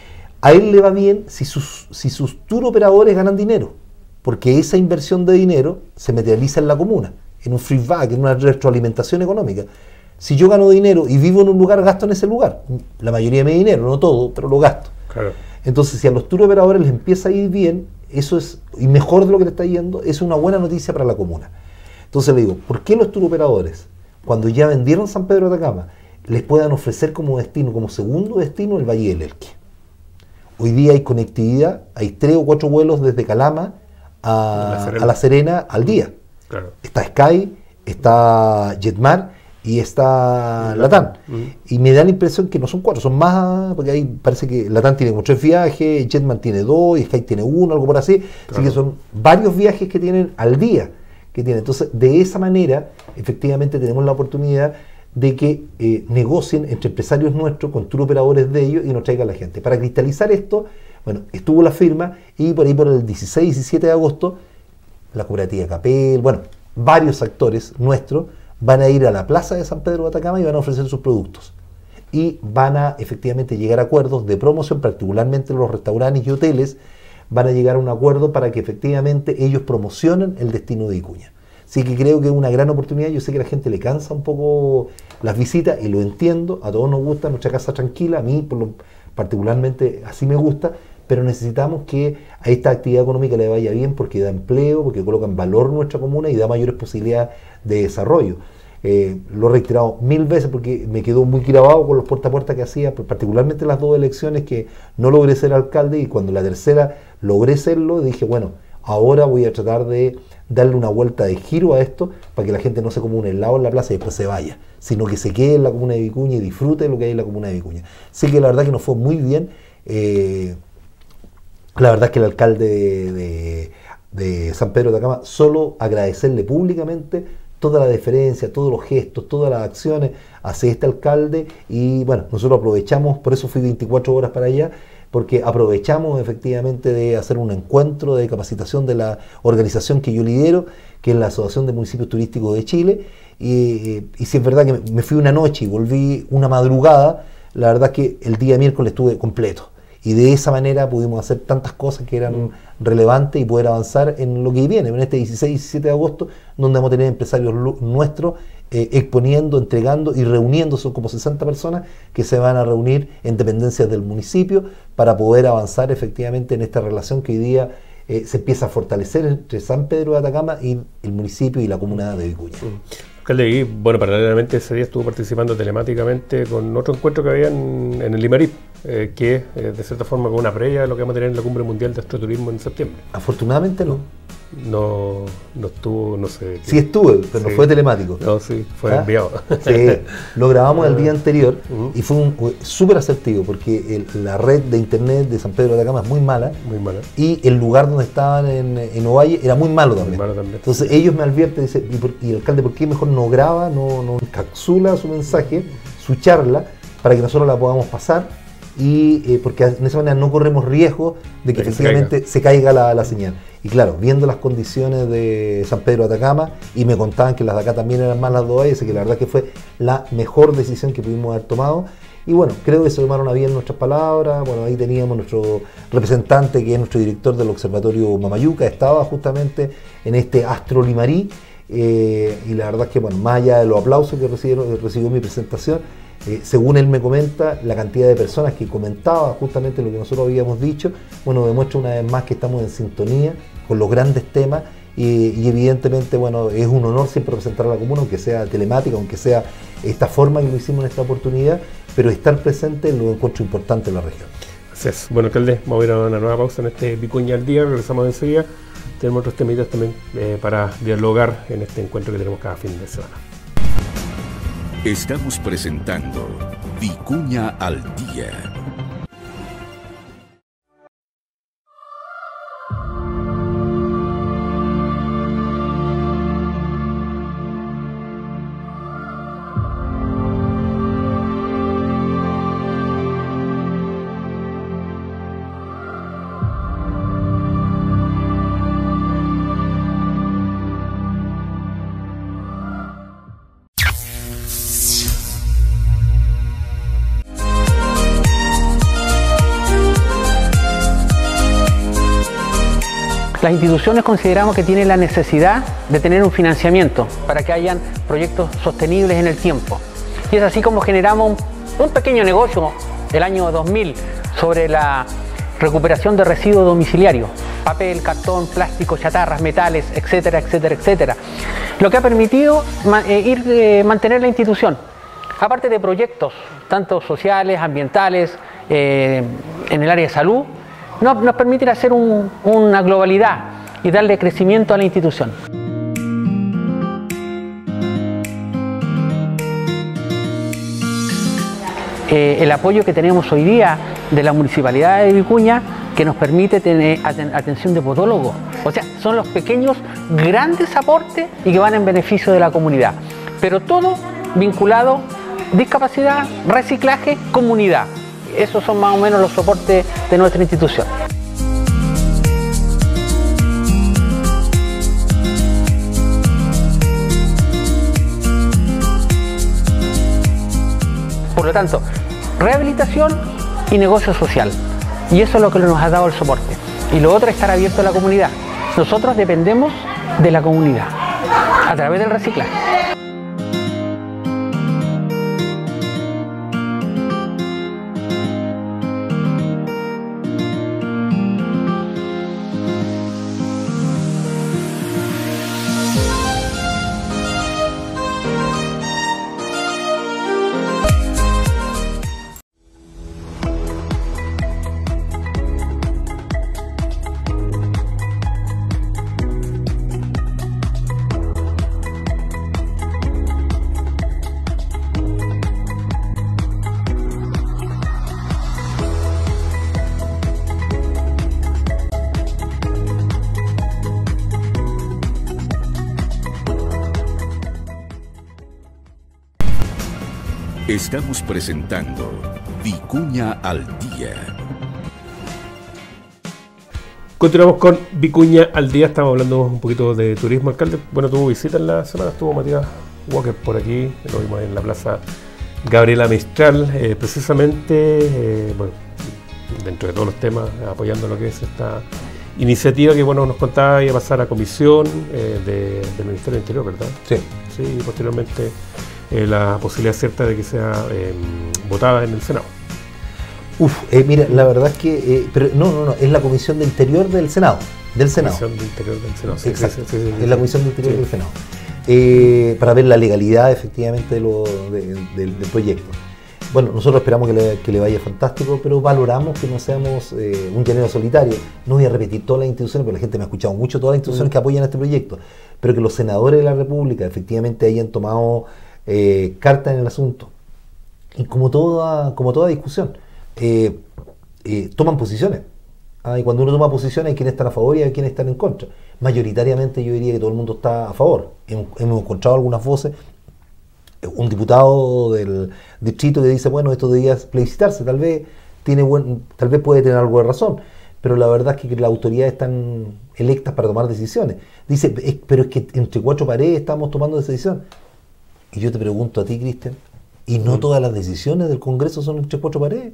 A él le va bien si sus, si sus tour operadores ganan dinero, porque esa inversión de dinero se materializa en la comuna, en un feedback, en una retroalimentación económica. Si yo gano dinero y vivo en un lugar, gasto en ese lugar. La mayoría de mi dinero, no todo, pero lo gasto. Claro. Entonces, si a los tour operadores les empieza a ir bien, eso es, y mejor de lo que le está yendo, es una buena noticia para la comuna. Entonces le digo, ¿por qué los tour operadores, cuando ya vendieron San Pedro de Atacama, les puedan ofrecer como destino, como segundo destino, el Valle del Elqui? Hoy día hay conectividad, hay tres o cuatro vuelos desde Calama a La Serena, a la Serena al día. Claro. Está Sky, está Jetmar y está Latam. Uh-huh. Y me da la impresión que no son cuatro, son más, porque ahí parece que Latam tiene como tres viajes, Jetmar tiene dos y Sky tiene uno, algo por así. Claro. Así que son varios viajes que tienen al día. Que tienen. Entonces, de esa manera, efectivamente tenemos la oportunidad de que eh, negocien entre empresarios nuestros con tour operadores de ellos y nos traigan a la gente. Para cristalizar esto, bueno, estuvo la firma y por ahí por el dieciséis y diecisiete de agosto la cooperativa Capel, bueno, varios actores nuestros van a ir a la plaza de San Pedro de Atacama y van a ofrecer sus productos. Y van a efectivamente llegar a acuerdos de promoción, particularmente los restaurantes y hoteles, van a llegar a un acuerdo para que efectivamente ellos promocionen el destino de Vicuña. Así que creo que es una gran oportunidad. Yo sé que a la gente le cansa un poco las visitas y lo entiendo, a todos nos gusta nuestra casa tranquila, a mí por lo, particularmente así me gusta, pero necesitamos que a esta actividad económica le vaya bien porque da empleo, porque coloca en valor nuestra comuna y da mayores posibilidades de desarrollo. Eh, lo he reiterado mil veces porque me quedó muy grabado con los puerta a puerta que hacía, particularmente las dos elecciones que no logré ser alcalde, y cuando la tercera logré serlo, dije, bueno, ahora voy a tratar de darle una vuelta de giro a esto para que la gente no se coma un helado en la plaza y después se vaya, sino que se quede en la comuna de Vicuña y disfrute de lo que hay en la comuna de Vicuña. Así que la verdad que nos fue muy bien. Eh, la verdad es que el alcalde de, de, de San Pedro de Atacama, solo agradecerle públicamente toda la deferencia, todos los gestos, todas las acciones hacia este alcalde, y bueno, nosotros aprovechamos, por eso fui veinticuatro horas para allá, porque aprovechamos efectivamente de hacer un encuentro de capacitación de la organización que yo lidero, que es la Asociación de Municipios Turísticos de Chile, y, y si es verdad que me fui una noche y volví una madrugada, la verdad es que el día miércoles estuve completo, y de esa manera pudimos hacer tantas cosas que eran mm. relevantes y poder avanzar en lo que viene, en este dieciséis y diecisiete de agosto, donde vamos a tener empresarios nuestros eh, exponiendo, entregando y reuniendo, son como sesenta personas que se van a reunir en dependencias del municipio para poder avanzar efectivamente en esta relación que hoy día eh, se empieza a fortalecer entre San Pedro de Atacama y el municipio y la comuna de Vicuña. Mm. Alcalde, y bueno, paralelamente ese día estuvo participando telemáticamente con otro encuentro que había en, en el Limarí, eh, que eh, de cierta forma con una previa de lo que vamos a tener en la Cumbre Mundial de Astroturismo en septiembre. Afortunadamente no. No, no estuvo, no sé. Sí estuve, pero sí. No fue telemático. No, sí, fue ¿Ah? enviado. Sí, lo grabamos el día anterior uh-huh. y fue súper asertivo porque el, la red de internet de San Pedro de Atacama es muy mala. Muy mala. Y el lugar donde estaban en, en Ovalle era muy malo también. Muy malo también. Entonces ellos me advierten, dice, ¿y, por, y el alcalde por qué mejor no graba, no, no encapsula su mensaje, su charla, para que nosotros la podamos pasar y eh, porque de esa manera no corremos riesgo de que de que efectivamente se caiga, se caiga la, la señal. Y claro, viendo las condiciones de San Pedro de Atacama, y me contaban que las de acá también eran más las dos valles, así que la verdad que fue la mejor decisión que pudimos haber tomado. Y bueno, creo que se tomaron a bien nuestras palabras. Bueno, ahí teníamos nuestro representante, que es nuestro director del Observatorio Mamayuca, estaba justamente en este Astro Limarí, eh, y la verdad es que, bueno, más allá de los aplausos que recibió, recibió mi presentación, eh, según él me comenta, la cantidad de personas que comentaba justamente lo que nosotros habíamos dicho, bueno, demuestra una vez más que estamos en sintonía con los grandes temas. Y, y evidentemente, bueno, es un honor siempre representar a la comuna, aunque sea telemática, aunque sea esta forma que lo hicimos en esta oportunidad, pero estar presente lo encuentro importante en la región. Así es. Bueno, alcalde, vamos a ir a una nueva pausa en este Vicuña al Día, regresamos enseguida. Tenemos otros temitas también eh, para dialogar en este encuentro que tenemos cada fin de semana. Estamos presentando Vicuña al Día. Las instituciones consideramos que tienen la necesidad de tener un financiamiento para que hayan proyectos sostenibles en el tiempo. Y es así como generamos un, un pequeño negocio el año dos mil sobre la recuperación de residuos domiciliarios, papel, cartón, plástico, chatarras, metales, etcétera, etcétera, etcétera. Lo que ha permitido eh, ir, eh, mantener la institución. Aparte de proyectos, tanto sociales, ambientales, eh, en el área de salud, nos, nos permiten hacer un, una globalidad y darle crecimiento a la institución. Eh, el apoyo que tenemos hoy día de la Municipalidad de Vicuña, que nos permite tener aten atención de podólogos. O sea, son los pequeños, grandes aportes y que van en beneficio de la comunidad. Pero todo vinculado, discapacidad, reciclaje, comunidad. Esos son más o menos los soportes de nuestra institución. Por lo tanto, rehabilitación y negocio social. Y eso es lo que nos ha dado el soporte. Y lo otro es estar abierto a la comunidad. Nosotros dependemos de la comunidad a través del reciclaje. Estamos presentando Vicuña al Día. Continuamos con Vicuña al Día, estamos hablando un poquito de turismo, alcalde. Bueno, tuvo visita en la semana, estuvo Matías Walker por aquí, lo vimos en la plaza Gabriela Mistral, eh, precisamente, eh, bueno, dentro de todos los temas, apoyando lo que es esta iniciativa que, bueno, nos contaba iba a pasar a comisión eh, de, del Ministerio del Interior, ¿verdad? Sí. Sí, y posteriormente eh, la posibilidad cierta de que sea eh, votada en el Senado. Uf, eh, mira, la verdad es que, eh, pero no, no, no, es la Comisión de Interior del Senado, del Senado. Comisión de Interior del Senado, sí, Exacto, sí, sí, sí, sí, es la sí. Comisión de Interior Sí. del Senado, eh, para ver la legalidad efectivamente de lo, de, de, del proyecto. Bueno, nosotros esperamos que le, que le vaya fantástico, pero valoramos que no seamos eh, un llanero solitario. No voy a repetir todas las instituciones, porque la gente me ha escuchado mucho, todas las instituciones mm. que apoyan este proyecto, pero que los senadores de la República efectivamente hayan tomado eh, carta en el asunto. Y como toda, como toda discusión, eh, eh, toman posiciones. Ah, y cuando uno toma posiciones hay quienes están a favor y hay quienes están en contra. Mayoritariamente yo diría que todo el mundo está a favor. Hemos, hemos encontrado algunas voces. Un diputado del distrito que dice, bueno, esto debía plebiscitarse, tal vez tiene buen, tal vez puede tener algo de razón, pero la verdad es que las autoridades están electas para tomar decisiones. Dice, es, pero es que entre cuatro paredes estamos tomando esa decisión. Y yo te pregunto a ti, Cristian, ¿y no todas las decisiones del Congreso son entre cuatro paredes?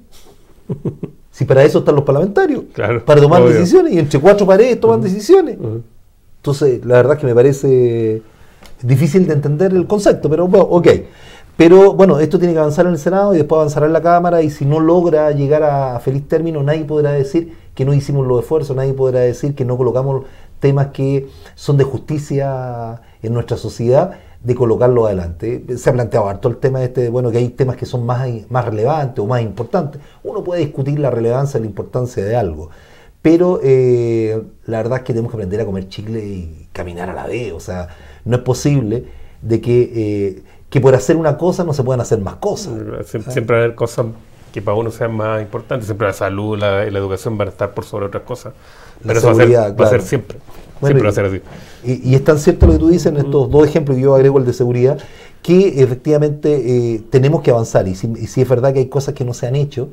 Si para eso están los parlamentarios, claro, para tomar obvio. decisiones, y entre cuatro paredes toman Uh-huh. decisiones. Uh-huh. Entonces, la verdad es que me parece difícil de entender el concepto, pero bueno, ok. Pero bueno, esto tiene que avanzar en el Senado y después avanzará en la Cámara, y si no logra llegar a feliz término, nadie podrá decir que no hicimos los esfuerzos, nadie podrá decir que no colocamos temas que son de justicia en nuestra sociedad, de colocarlo adelante. Se ha planteado harto el tema este, de, bueno, que hay temas que son más, más relevantes o más importantes. Uno puede discutir la relevancia y la importancia de algo, pero eh, la verdad es que tenemos que aprender a comer chicle y caminar a la vez. O sea, no es posible de que, eh, que por hacer una cosa no se puedan hacer más cosas. Siempre, siempre va a haber cosas que para uno sean más importantes. Siempre la salud, la, la educación van a estar por sobre otras cosas. Pero eso va a, ser, seguridad, va a ser claro. siempre. Bueno, siempre va a ser así. Y, y es tan cierto lo que tú dices en estos dos ejemplos, que yo agrego el de seguridad, que efectivamente eh, tenemos que avanzar. Y si, y si es verdad que hay cosas que no se han hecho,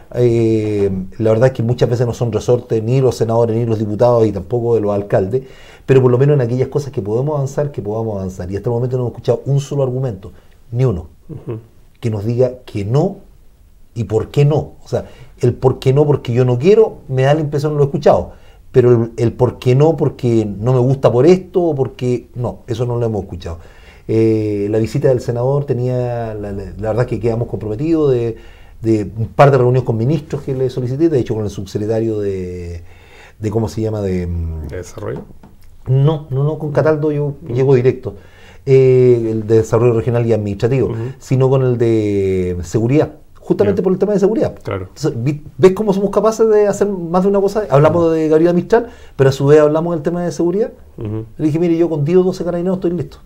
eh, la verdad es que muchas veces no son resortes ni los senadores, ni los diputados, y tampoco de los alcaldes, pero por lo menos en aquellas cosas que podemos avanzar, que podamos avanzar. Y hasta el momento no hemos escuchado un solo argumento, ni uno, Uh-huh. que nos diga que no y por qué no. O sea, el por qué no porque yo no quiero, me da la impresión, no lo he escuchado. Pero el, el por qué no porque no me gusta por esto, o porque no, eso no lo hemos escuchado. Eh, la visita del senador tenía, la, la, la verdad que quedamos comprometidos de, de un par de reuniones con ministros que le solicité, de hecho con el subsecretario de, de ¿cómo se llama? De, ¿De desarrollo? No, no, no, con Cataldo yo uh-huh. llego directo, eh, el de desarrollo regional y administrativo, uh-huh. sino con el de seguridad. Justamente yeah. por el tema de seguridad. Claro. Entonces, ¿ves cómo somos capaces de hacer más de una cosa? Hablamos uh-huh. de Gabriela Mistral, pero a su vez hablamos del tema de seguridad. Uh-huh. Le dije, mire, yo con diez o doce carabineros estoy listo.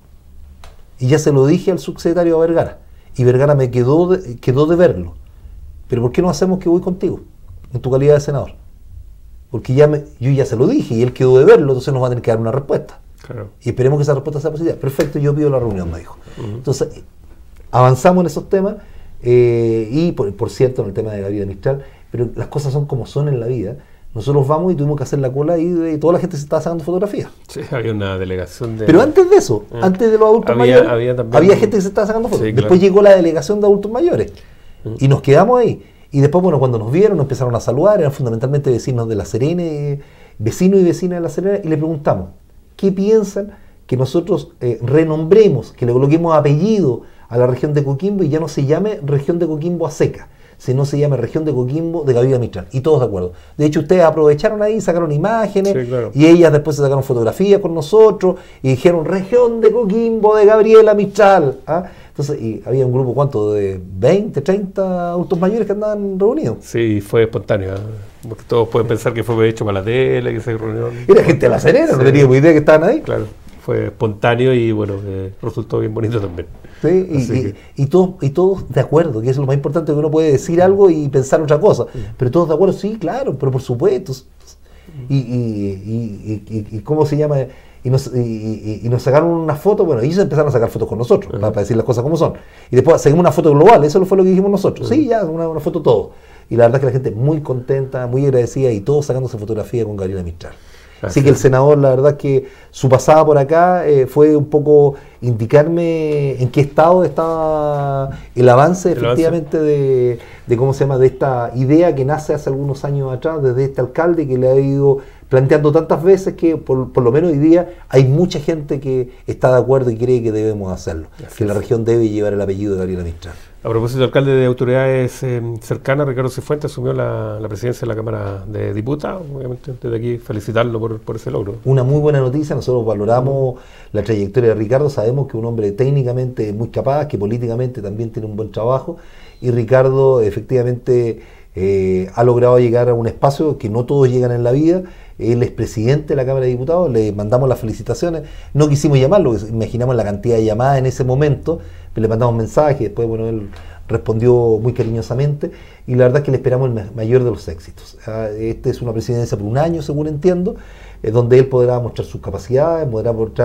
Y ya se lo dije al subsecretario a Vergara. Y Vergara me quedó de, quedó de verlo. Pero ¿por qué no hacemos que voy contigo? En tu calidad de senador. Porque ya me, yo ya se lo dije y él quedó de verlo, entonces nos va a tener que dar una respuesta. Claro. Y esperemos que esa respuesta sea positiva. Perfecto, yo pido la reunión, me dijo. Uh-huh. Entonces, avanzamos en esos temas. Eh, y por, por cierto, en el tema de Gabriela Mistral, pero las cosas son como son en la vida. Nosotros vamos y tuvimos que hacer la cola y, y toda la gente se estaba sacando fotografías. Sí, había una delegación de... Pero antes de eso, eh. antes de los adultos había, mayores, había, también... había gente que se estaba sacando fotos. Sí, después claro. llegó la delegación de adultos mayores uh-huh. y nos quedamos ahí. Y después, bueno, cuando nos vieron, nos empezaron a saludar, eran fundamentalmente vecinos de La Serena, vecinos y vecinas de La Serena, y le preguntamos, ¿qué piensan que nosotros eh, renombremos, que le coloquemos apellido a la región de Coquimbo y ya no se llame región de Coquimbo a seca, sino se llame región de Coquimbo de Gabriela Mistral? Y todos de acuerdo. De hecho, ustedes aprovecharon ahí, sacaron imágenes, sí, claro. y ellas después se sacaron fotografías con nosotros y dijeron región de Coquimbo de Gabriela Mistral. ¿Ah? Entonces, y había un grupo, ¿cuánto? De veinte, treinta adultos mayores que andaban reunidos. Sí, fue espontáneo. ¿eh? Porque todos pueden pensar que fue hecho para la tele, que se reunieron. Era gente de La Serena, sí. no teníamos idea que estaban ahí. Claro, fue espontáneo y bueno, eh, resultó bien bonito también. Sí, y, y, y, todos, y todos de acuerdo, que eso es lo más importante, que uno puede decir algo y pensar otra cosa, sí. pero todos de acuerdo, sí, claro, pero por supuesto. Y, y, y, y, y ¿cómo se llama? Y nos, y, y, y nos sacaron una foto, bueno, ellos empezaron a sacar fotos con nosotros, uh-huh. para, para decir las cosas como son. Y después seguimos una foto global, eso fue lo que dijimos nosotros. Uh-huh. Sí, ya, una, una foto todo. Y la verdad es que la gente muy contenta, muy agradecida, y todos sacándose fotografía con Gabriela Mistral. Así que el senador, la verdad es que su pasada por acá eh, fue un poco indicarme en qué estado estaba el avance, el efectivamente, avance. De, de cómo se llama, de esta idea que nace hace algunos años atrás desde este alcalde, que le ha ido planteando tantas veces que por, por lo menos hoy día hay mucha gente que está de acuerdo y cree que debemos hacerlo, Así que es. La región debe llevar el apellido de Gabriela Mistral. A propósito, alcalde de autoridades eh, cercanas, Ricardo Cifuentes asumió la, la presidencia de la Cámara de Diputados. Obviamente, desde aquí felicitarlo por, por ese logro. Una muy buena noticia, nosotros valoramos la trayectoria de Ricardo, sabemos que es un hombre técnicamente muy capaz, que políticamente también tiene un buen trabajo, y Ricardo efectivamente eh, ha logrado llegar a un espacio que no todos llegan en la vida. Él es presidente de la Cámara de Diputados, le mandamos las felicitaciones, no quisimos llamarlo, imaginamos la cantidad de llamadas en ese momento, le mandamos mensajes, después bueno, él respondió muy cariñosamente, y la verdad es que le esperamos el mayor de los éxitos. Esta es una presidencia por un año, según entiendo, eh, donde él podrá mostrar sus capacidades, podrá mostrar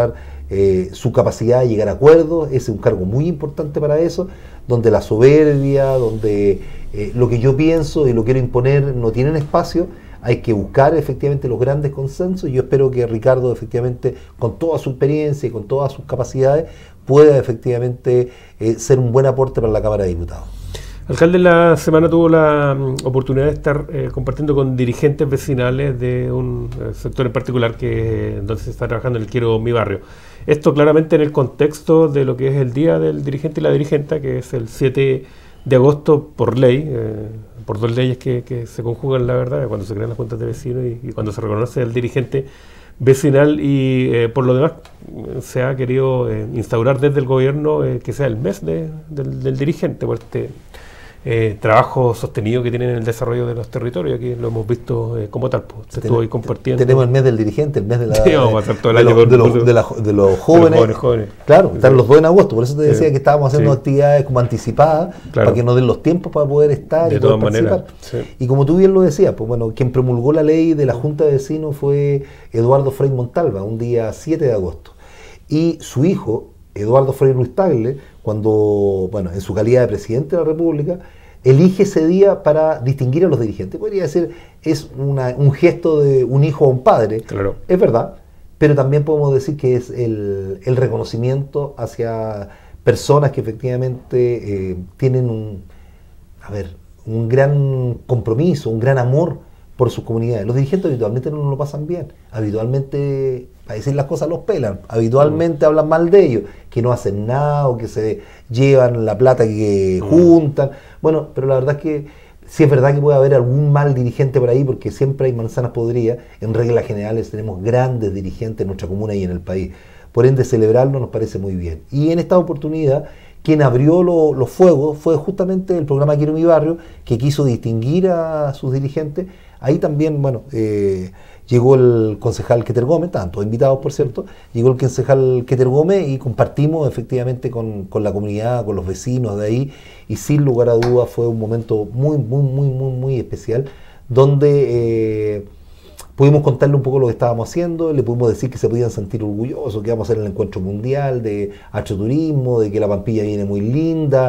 eh, su capacidad de llegar a acuerdos. Ese es un cargo muy importante para eso, donde la soberbia, donde eh, lo que yo pienso y lo quiero imponer no tienen espacio. Hay que buscar efectivamente los grandes consensos. Yo espero que Ricardo efectivamente, con toda su experiencia y con todas sus capacidades, pueda efectivamente eh, ser un buen aporte para la Cámara de Diputados. Alcalde, la semana tuvo la um, oportunidad de estar eh, compartiendo con dirigentes vecinales de un eh, sector en particular que donde se está trabajando en el Quiero Mi Barrio. Esto claramente en el contexto de lo que es el Día del Dirigente y la Dirigenta, que es el siete de agosto por ley, eh, por dos leyes que, que se conjugan, la verdad, cuando se crean las juntas de vecinos y, y cuando se reconoce el dirigente vecinal, y eh, por lo demás se ha querido eh, instaurar desde el gobierno eh, que sea el mes de, del, del dirigente, por este eh, trabajo sostenido que tienen en el desarrollo de los territorios. Aquí lo hemos visto eh, como tal, pues, se estuvo ahí compartiendo. Tenemos el mes del dirigente, el mes de, la, sí, vamos a hacer todo el de, año los, por, de, los, por, de, la, de los jóvenes. De los jóvenes, jóvenes. Claro, sí. Están los dos en agosto, por eso te decía sí. que estábamos haciendo sí. actividades como anticipadas, claro. para que nos den los tiempos para poder estar de y poder todas participar. Maneras, sí. Y como tú bien lo decías, pues bueno, quien promulgó la ley de la Junta de Vecinos fue Eduardo Frei Montalva, un día siete de agosto. Y su hijo, Eduardo Frei Ruiz Tagle, cuando, bueno, en su calidad de presidente de la República, elige ese día para distinguir a los dirigentes. Podría decir, es una, un gesto de un hijo a un padre, claro. Es verdad, pero también podemos decir que es el, el reconocimiento hacia personas que efectivamente eh, tienen un, a ver, un gran compromiso, un gran amor por sus comunidades. Los dirigentes habitualmente no lo pasan bien, habitualmente, para decir las cosas, los pelan, habitualmente mm. hablan mal de ellos, que no hacen nada o que se llevan la plata que mm. juntan. Bueno, pero la verdad es que sí es verdad que puede haber algún mal dirigente por ahí, porque siempre hay manzanas podridas. En reglas generales tenemos grandes dirigentes en nuestra comuna y en el país. Por ende, celebrarlo nos parece muy bien. Y en esta oportunidad, quien abrió lo, los fuegos fue justamente el programa Quiero Mi Barrio, que quiso distinguir a sus dirigentes. Ahí también, bueno, eh, llegó el concejal Keter Gómez, estaban todos invitados, por cierto, llegó el concejal Keter Gómez y compartimos efectivamente con, con la comunidad, con los vecinos de ahí, y sin lugar a dudas fue un momento muy, muy, muy, muy, muy especial, donde eh, pudimos contarle un poco lo que estábamos haciendo, le pudimos decir que se podían sentir orgullosos, que vamos a hacer el encuentro mundial de astroturismo, de que la Pampilla viene muy linda,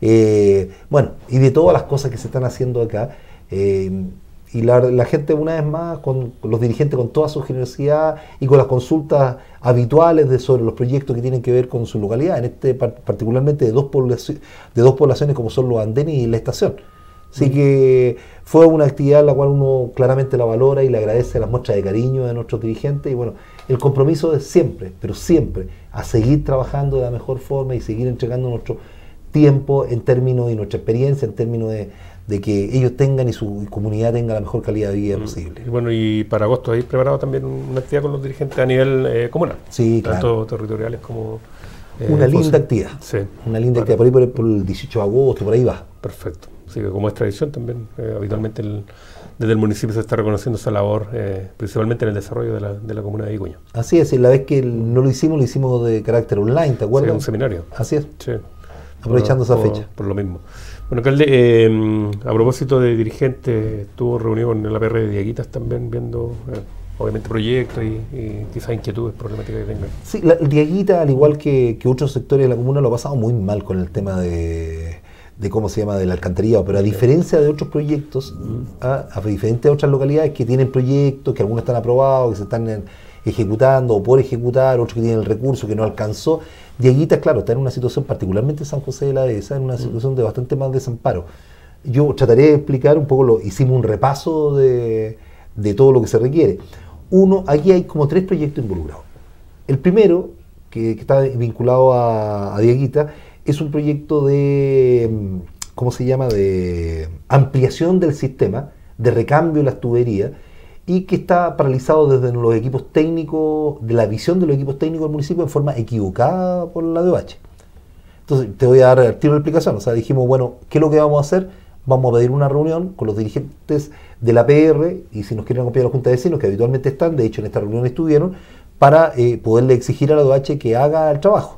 eh, bueno, y de todas las cosas que se están haciendo acá. Eh, Y la, la gente, una vez más, con, con los dirigentes con toda su generosidad y con las consultas habituales de, sobre los proyectos que tienen que ver con su localidad, en este particularmente de dos, poblaci de dos poblaciones como son los andenes y la estación. Así mm. que fue una actividad la cual uno claramente la valora y le agradece las muestras de cariño de nuestros dirigentes. Y bueno, el compromiso es siempre, pero siempre, a seguir trabajando de la mejor forma y seguir entregando nuestro tiempo en términos y nuestra experiencia en términos de de que ellos tengan y su comunidad tenga la mejor calidad de vida posible. Y bueno, y para agosto hay preparado también una actividad con los dirigentes a nivel eh, comunal, sí, tanto claro. territoriales como... Eh, una linda cosas. actividad, sí, una linda bueno. actividad, por ahí por, por el dieciocho de agosto, por ahí va. Perfecto, sí, que como es tradición también, eh, habitualmente el, desde el municipio se está reconociendo esa labor, eh, principalmente en el desarrollo de la, de la comuna de Vicuña. Así es, y la vez que no lo hicimos, lo hicimos de carácter online, ¿te acuerdas? Sí, un seminario. Así es, sí. aprovechando por, esa por, fecha. Por lo mismo. Bueno, alcalde, eh, a propósito de dirigentes, estuvo reunido en la P R de Dieguitas también, viendo eh, obviamente proyectos y, y quizás inquietudes, problemáticas que tengan. Sí, la, Dieguita, al igual que, que otros sectores de la comuna, lo ha pasado muy mal con el tema de, de cómo se llama, del alcantarillado, pero a diferencia de otros proyectos, mm. a, a diferencia de otras localidades que tienen proyectos, que algunos están aprobados, que se están en, ejecutando o por ejecutar, otros que tienen el recurso que no alcanzó, Dieguitas, claro, está en una situación, particularmente San José de la Dehesa, en una situación de bastante más desamparo. Yo trataré de explicar un poco, lo, hicimos un repaso de, de todo lo que se requiere. Uno, aquí hay como tres proyectos involucrados. El primero, que, que está vinculado a, a Dieguita, es un proyecto de, ¿cómo se llama?, de ampliación del sistema, de recambio de las tuberías, y que está paralizado desde los equipos técnicos, de la visión de los equipos técnicos del municipio en forma equivocada por la D O H. Entonces, te voy a dar el tiro de explicación. O sea, dijimos, bueno, ¿qué es lo que vamos a hacer? Vamos a pedir una reunión con los dirigentes de la P R, y si nos quieren acompañar a la Junta de Vecinos, que habitualmente están, de hecho en esta reunión estuvieron, para eh, poderle exigir a la D O H que haga el trabajo.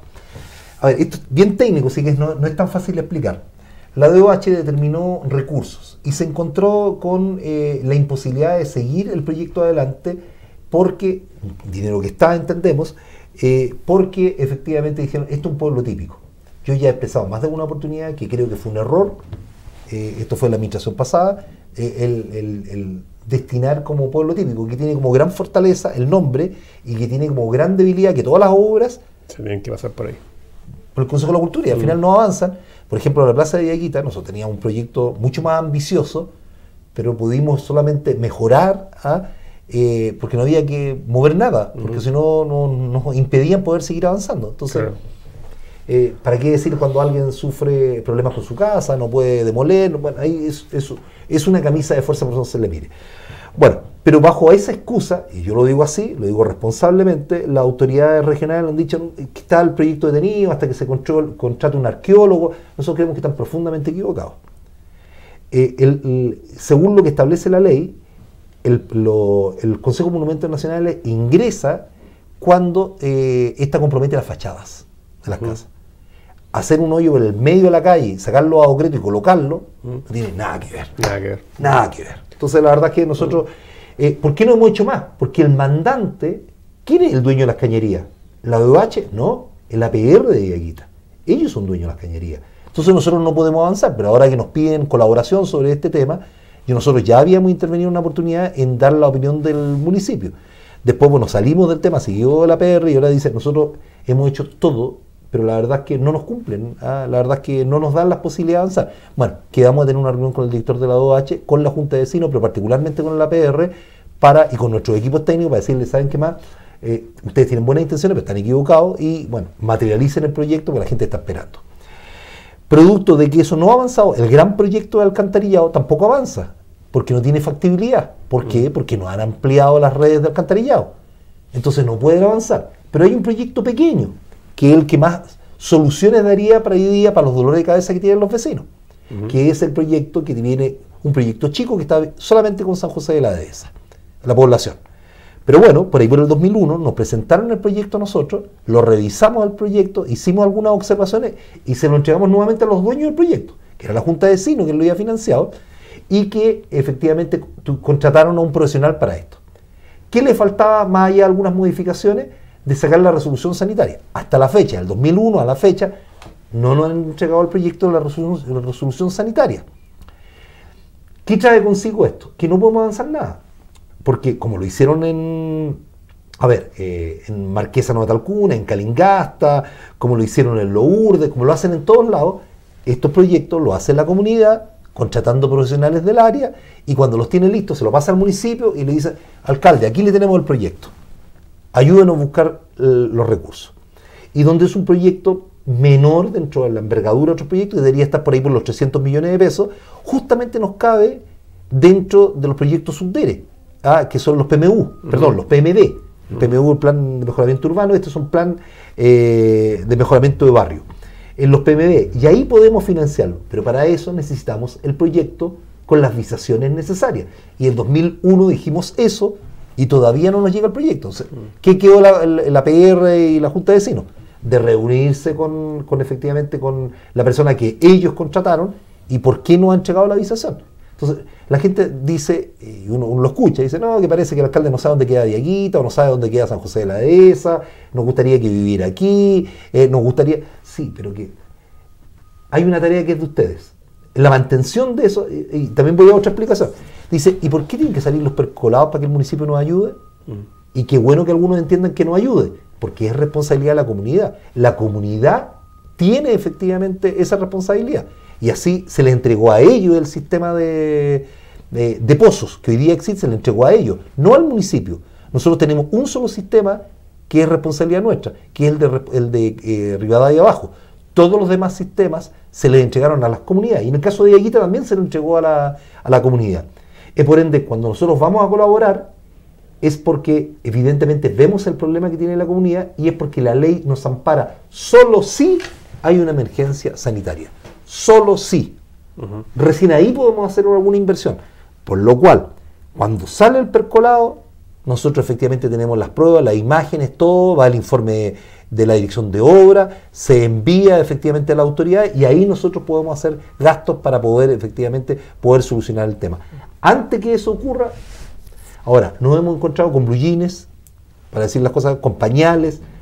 A ver, esto es bien técnico, así que no, no es tan fácil de explicar. La D O H determinó recursos y se encontró con eh, la imposibilidad de seguir el proyecto adelante porque, dinero que está, entendemos, eh, porque efectivamente dijeron, esto es un pueblo típico. Yo ya he expresado más de una oportunidad que creo que fue un error, eh, esto fue en la administración pasada, eh, el, el, el destinar como pueblo típico, que tiene como gran fortaleza el nombre y que tiene como gran debilidad que todas las obras se tienen que pasar por ahí. Por el Consejo de la Cultura y al mm. final no avanzan. Por ejemplo, en la Plaza de Villaquita nosotros teníamos un proyecto mucho más ambicioso, pero pudimos solamente mejorar, ¿ah? eh, porque no había que mover nada, porque mm. si no, no nos impedían poder seguir avanzando. Entonces, claro. eh, ¿para qué decir cuando alguien sufre problemas con su casa, no puede demoler? Bueno, ahí es, es, es una camisa de fuerza por donde se le mire. Bueno, pero bajo esa excusa, y yo lo digo así, lo digo responsablemente, las autoridades regionales han dicho que está el proyecto detenido hasta que se contrate un arqueólogo. Nosotros creemos que están profundamente equivocados. Eh, el, el, según lo que establece la ley, el, lo, el Consejo de Monumentos Nacionales ingresa cuando eh, esta compromete las fachadas de las uh-huh. casas. Hacer un hoyo en el medio de la calle, sacarlo a concreto y colocarlo, uh-huh. no tiene nada que ver. Nada que ver. Nada que ver. Entonces la verdad es que nosotros, eh, ¿por qué no hemos hecho más? Porque el mandante, ¿quién es el dueño de las cañerías? ¿La O H? No, el A P R de Villaquita. Ellos son dueños de las cañerías. Entonces nosotros no podemos avanzar, pero ahora que nos piden colaboración sobre este tema, y nosotros ya habíamos intervenido en una oportunidad en dar la opinión del municipio. Después, bueno, salimos del tema, siguió el A P R y ahora dice, nosotros hemos hecho todo, pero la verdad es que no nos cumplen, ¿ah? La verdad es que no nos dan las posibilidades de avanzar. Bueno, quedamos a tener una reunión con el director de la O H, con la Junta de Vecinos, pero particularmente con el A P R, para, y con nuestros equipos técnicos, para decirles, ¿saben qué más? Eh, ustedes tienen buenas intenciones, pero están equivocados, y bueno, materialicen el proyecto porque la gente está esperando. Producto de que eso no ha avanzado, el gran proyecto de alcantarillado tampoco avanza, porque no tiene factibilidad. ¿Por qué? Porque no han ampliado las redes de alcantarillado. Entonces no pueden avanzar. Pero hay un proyecto pequeño, que es el que más soluciones daría para hoy día para los dolores de cabeza que tienen los vecinos, uh-huh. que es el proyecto que tiene un proyecto chico que está solamente con San José de la Dehesa, la población. Pero bueno, por ahí por el dos mil uno nos presentaron el proyecto a nosotros, lo revisamos el proyecto, hicimos algunas observaciones y se lo entregamos nuevamente a los dueños del proyecto, que era la Junta de Vecinos que lo había financiado y que efectivamente contrataron a un profesional para esto. ¿Qué le faltaba más allá de algunas modificaciones? De sacar la resolución sanitaria. Hasta la fecha, del dos mil uno a la fecha, no nos han entregado el proyecto de la resolución, la resolución sanitaria. ¿Qué trae consigo esto? Que no podemos avanzar nada. Porque como lo hicieron en, a ver, eh, en Marquesa Nueva Talcuna, en Calingasta, como lo hicieron en Lourdes, como lo hacen en todos lados, estos proyectos los hace la comunidad, contratando profesionales del área, y cuando los tiene listos se lo pasa al municipio y le dice, alcalde, aquí le tenemos el proyecto. Ayúdenos a buscar eh, los recursos. Y donde es un proyecto menor dentro de la envergadura de otros proyectos, que debería estar por ahí por los trescientos millones de pesos, justamente nos cabe dentro de los proyectos subdere, ¿ah? que son los P M U, uh-huh. perdón, los P M D. El uh-huh. P M U, el Plan de Mejoramiento Urbano, este es un plan eh, de mejoramiento de barrio. En los P M D, y ahí podemos financiarlo, pero para eso necesitamos el proyecto con las visaciones necesarias. Y en dos mil uno dijimos eso, y todavía no nos llega el proyecto. Entonces, ¿qué quedó la, la, la A P R y la Junta de Vecinos? De reunirse con, con efectivamente con la persona que ellos contrataron y por qué no han entregado la visación. Entonces, la gente dice, y uno, uno lo escucha, dice, no, que parece que el alcalde no sabe dónde queda Villaquita, o no sabe dónde queda San José de la Dehesa, nos gustaría que viviera aquí, eh, nos gustaría... Sí, pero que hay una tarea que es de ustedes. La mantención de eso, y, y también voy a otra explicación. Dice, ¿y por qué tienen que salir los percolados para que el municipio nos ayude? Mm. Y qué bueno que algunos entiendan que nos ayude, porque es responsabilidad de la comunidad. La comunidad tiene efectivamente esa responsabilidad. Y así se le entregó a ellos el sistema de, de, de pozos que hoy día existe, se le entregó a ellos, no al municipio. Nosotros tenemos un solo sistema que es responsabilidad nuestra, que es el de, el de eh, Rivadavia Abajo. Todos los demás sistemas se les entregaron a las comunidades. Y en el caso de Villaquita también se le entregó a la, a la comunidad. Y por ende, cuando nosotros vamos a colaborar, es porque evidentemente vemos el problema que tiene la comunidad y es porque la ley nos ampara solo si hay una emergencia sanitaria. Solo si. Uh-huh. Recién ahí podemos hacer alguna inversión. Por lo cual, cuando sale el percolado, nosotros efectivamente tenemos las pruebas, las imágenes, todo, va el informe de la dirección de obra, se envía efectivamente a la autoridad y ahí nosotros podemos hacer gastos para poder efectivamente poder solucionar el tema. Antes que eso ocurra, ahora, nos hemos encontrado con blue jeans, para decir las cosas, con pañales,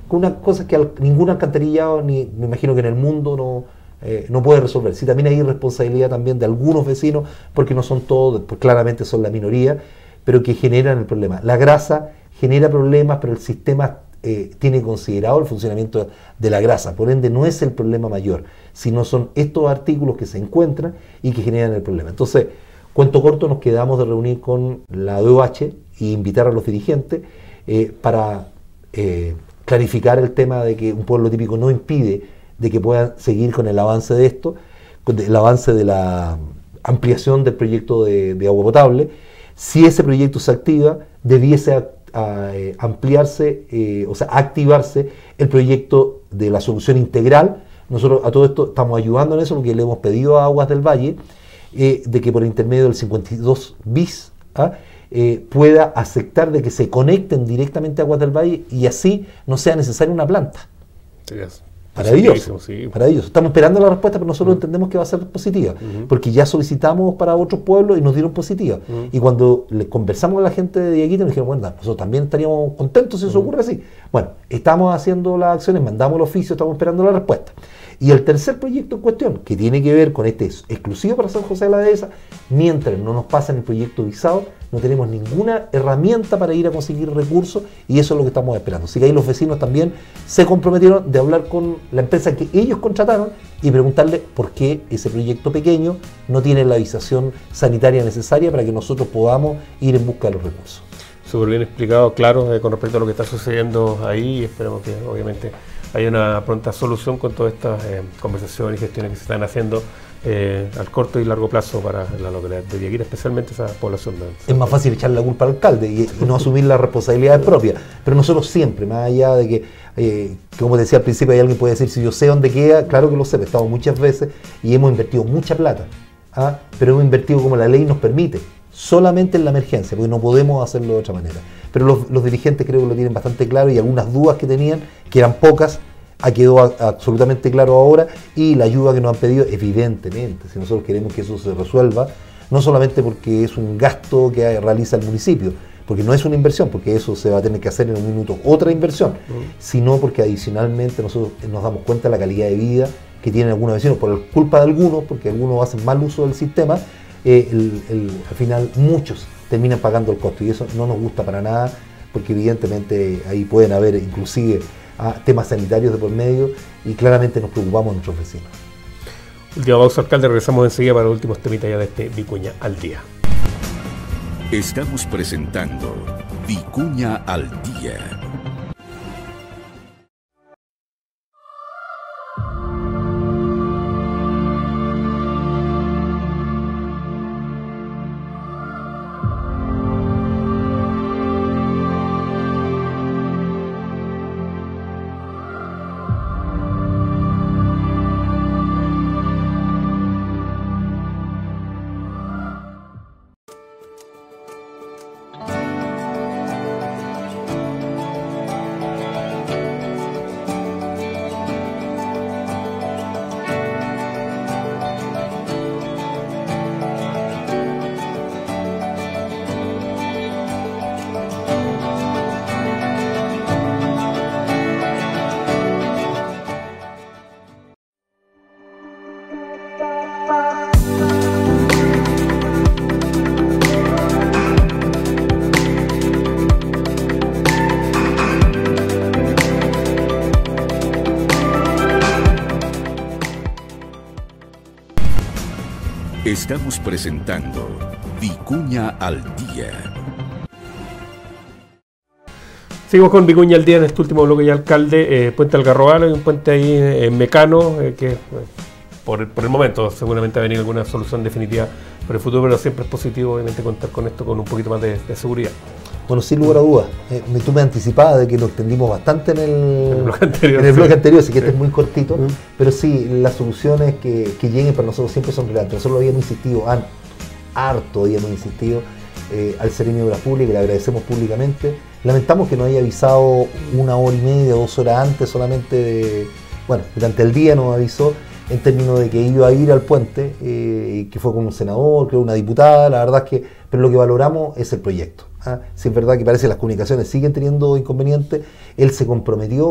con unas cosas que al, ningún alcantarillado, ni me imagino que en el mundo no, eh, no puede resolver. Sí, también hay responsabilidad también de algunos vecinos, porque no son todos, pues claramente son la minoría, pero que generan el problema. La grasa genera problemas, pero el sistema eh, tiene considerado el funcionamiento de la grasa, por ende no es el problema mayor, sino son estos artículos que se encuentran y que generan el problema. Entonces, cuento corto, nos quedamos de reunir con la D O H e invitar a los dirigentes eh, para eh, clarificar el tema de que un pueblo típico no impide de que puedan seguir con el avance de esto, con el avance de la ampliación del proyecto de, de agua potable. Si ese proyecto se activa, debiese a, a, eh, ampliarse, eh, o sea, activarse el proyecto de la solución integral. Nosotros a todo esto estamos ayudando en eso, porque le hemos pedido a Aguas del Valle eh, de que por intermedio del cincuenta y dos bis ¿ah? eh, pueda aceptar de que se conecten directamente a Aguas del Valle y así no sea necesaria una planta. Sí, es Maravilloso, sí. maravilloso. Estamos esperando la respuesta, pero nosotros uh-huh. entendemos que va a ser positiva, uh-huh. porque ya solicitamos para otros pueblos y nos dieron positiva. Uh-huh. Y cuando le conversamos a la gente de Yaquita, nos dijeron, bueno, nosotros también estaríamos contentos si eso uh-huh. ocurre así. Bueno, estamos haciendo las acciones, mandamos el oficio, estamos esperando la respuesta. Y el tercer proyecto en cuestión, que tiene que ver con este exclusivo para San José de la Dehesa, mientras no nos pasen el proyecto visado, no tenemos ninguna herramienta para ir a conseguir recursos, y eso es lo que estamos esperando. Así que ahí los vecinos también se comprometieron de hablar con la empresa que ellos contrataron y preguntarle por qué ese proyecto pequeño no tiene la avisación sanitaria necesaria para que nosotros podamos ir en busca de los recursos. Súper bien explicado, claro, eh, con respecto a lo que está sucediendo ahí, y esperamos que obviamente haya una pronta solución con todas estas eh, conversaciones y gestiones que se están haciendo eh, al corto y largo plazo para la localidad de Yaquita, especialmente esa población. De es más fácil echarle la culpa al alcalde y, y no asumir las responsabilidades propias, pero nosotros siempre, más allá de que, eh, como decía al principio, hay alguien que puede decir, si yo sé dónde queda, claro que lo sé, he estado muchas veces y hemos invertido mucha plata, ¿ah? pero hemos invertido como la ley nos permite, solamente en la emergencia, porque no podemos hacerlo de otra manera. Pero los, los dirigentes creo que lo tienen bastante claro, y algunas dudas que tenían, que eran pocas, ha quedado a, absolutamente claro ahora, y la ayuda que nos han pedido, evidentemente, si nosotros queremos que eso se resuelva, no solamente porque es un gasto que realiza el municipio, porque no es una inversión, porque eso se va a tener que hacer en un minuto, otra inversión, uh-huh. sino porque adicionalmente nosotros nos damos cuenta de la calidad de vida que tienen algunos vecinos, por culpa de algunos, porque algunos hacen mal uso del sistema, eh, el, el, al final muchos terminan pagando el costo, y eso no nos gusta para nada, porque evidentemente ahí pueden haber inclusive a temas sanitarios de por medio, y claramente nos preocupamos de nuestros vecinos. Última pausa, alcalde, regresamos enseguida para los últimos temitas ya de este Vicuña al Día. Estamos presentando Vicuña al Día. Estamos presentando Vicuña al Día. Seguimos con Vicuña al Día en este último bloque ya, alcalde. Eh, puente Algarrobal, hay un puente ahí en Mecano, eh, que eh, por, por el momento seguramente va a venir alguna solución definitiva por el futuro, pero siempre es positivo obviamente contar con esto con un poquito más de, de seguridad. Bueno, sin lugar a dudas, eh, tú me anticipabas de que lo extendimos bastante en el, en el bloque anterior, en el sí. bloque anterior, así que este es muy cortito, Mm. pero sí, las soluciones que, que lleguen para nosotros siempre son relevantes. Nosotros lo habíamos insistido, han, harto habíamos insistido eh, al Seremi de Obras Públicas, que le agradecemos públicamente. Lamentamos que nos haya avisado una hora y media, dos horas antes solamente de, bueno, durante el día nos avisó en términos de que iba a ir al puente, eh, que fue con un senador, creo una diputada, la verdad es que, pero lo que valoramos es el proyecto. ¿ah? Si es verdad que parece que las comunicaciones siguen teniendo inconvenientes, él se comprometió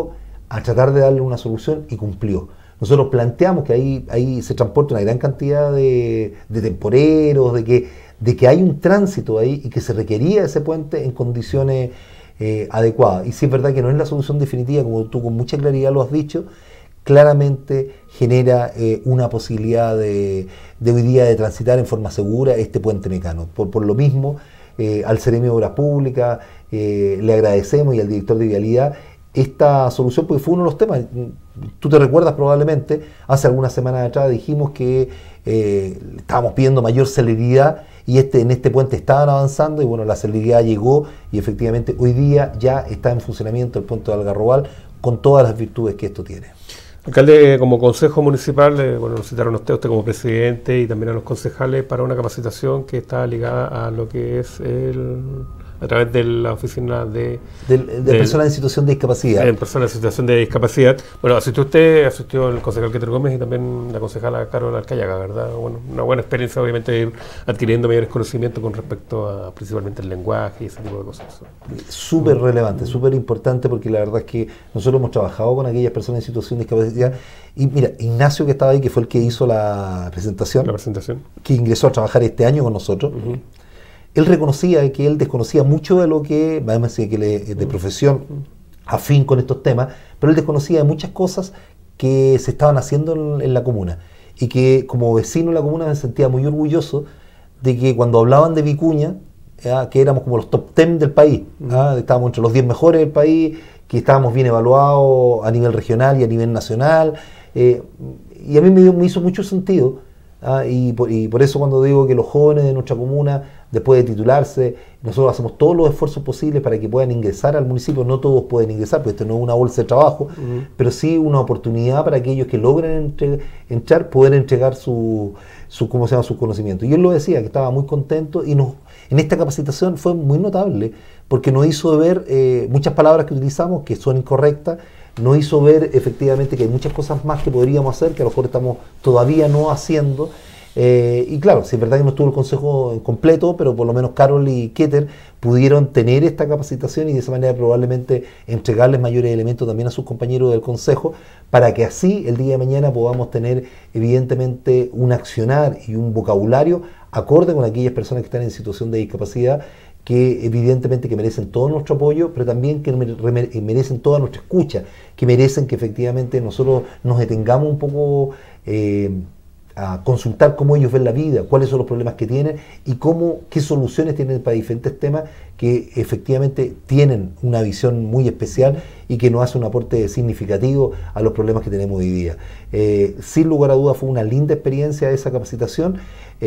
a tratar de darle una solución y cumplió. Nosotros planteamos que ahí, ahí se transporta una gran cantidad de, de temporeros, de que, de que hay un tránsito ahí y que se requería ese puente en condiciones eh, adecuadas. Y sí es verdad que no es la solución definitiva, como tú con mucha claridad lo has dicho, claramente genera eh, una posibilidad de, de hoy día de transitar en forma segura este puente Mecano. Por, por lo mismo, eh, al Seremi de Obras Públicas eh, le agradecemos y al director de Vialidad esta solución, porque fue uno de los temas. Tú te recuerdas probablemente, hace algunas semanas atrás dijimos que eh, estábamos pidiendo mayor celeridad y este, en este puente estaban avanzando y bueno, la celeridad llegó y efectivamente hoy día ya está en funcionamiento el puente de Algarrobal con todas las virtudes que esto tiene. Alcalde, como consejo municipal, eh, bueno, nos citaron a usted, usted como presidente y también a los concejales para una capacitación que está ligada a lo que es el... a través de la oficina de... De, de, de personas en situación de discapacidad. En personas en situación de discapacidad. Bueno, asistió usted, asistió el concejal Keter Gómez y también la concejala Carol Alcayaga, ¿verdad? Bueno, una buena experiencia, obviamente, de ir adquiriendo mayores conocimientos con respecto a principalmente el lenguaje y ese tipo de cosas. Súper relevante, súper importante, porque la verdad es que nosotros hemos trabajado con aquellas personas en situación de discapacidad. Y mira, Ignacio, que estaba ahí, que fue el que hizo la presentación, la presentación, que ingresó a trabajar este año con nosotros, uh-huh. Él reconocía que él desconocía mucho de lo que, además de que él es de profesión afín con estos temas, pero él desconocía de muchas cosas que se estaban haciendo en, en la comuna. Y que como vecino de la comuna me sentía muy orgulloso de que cuando hablaban de Vicuña, ¿ya? Que éramos como los top ten del país, ¿ya? Estábamos entre los diez mejores del país, que estábamos bien evaluados a nivel regional y a nivel nacional. Eh, y a mí me, dio, me hizo mucho sentido, ¿ya? y, por, y por eso cuando digo que los jóvenes de nuestra comuna, después de titularse, nosotros hacemos todos los esfuerzos posibles para que puedan ingresar al municipio. No todos pueden ingresar, porque esto no es una bolsa de trabajo, uh-huh. pero sí una oportunidad para aquellos que logren entre, entrar, poder entregar su, su, ¿cómo se llama? Sus conocimientos. Y él lo decía, que estaba muy contento, y nos, en esta capacitación fue muy notable, porque nos hizo ver eh, muchas palabras que utilizamos que son incorrectas, nos hizo ver efectivamente que hay muchas cosas más que podríamos hacer, que a lo mejor estamos todavía no haciendo. Eh, y claro, sí es verdad que no estuvo el consejo completo, pero por lo menos Carol y Keter pudieron tener esta capacitación y de esa manera probablemente entregarles mayores elementos también a sus compañeros del consejo, para que así el día de mañana podamos tener evidentemente un accionar y un vocabulario acorde con aquellas personas que están en situación de discapacidad, que evidentemente que merecen todo nuestro apoyo, pero también que merecen toda nuestra escucha, que merecen que efectivamente nosotros nos detengamos un poco eh, a consultar cómo ellos ven la vida, cuáles son los problemas que tienen y cómo, qué soluciones tienen para diferentes temas que efectivamente tienen una visión muy especial y que nos hace un aporte significativo a los problemas que tenemos hoy día. Eh, sin lugar a dudas fue una linda experiencia esa capacitación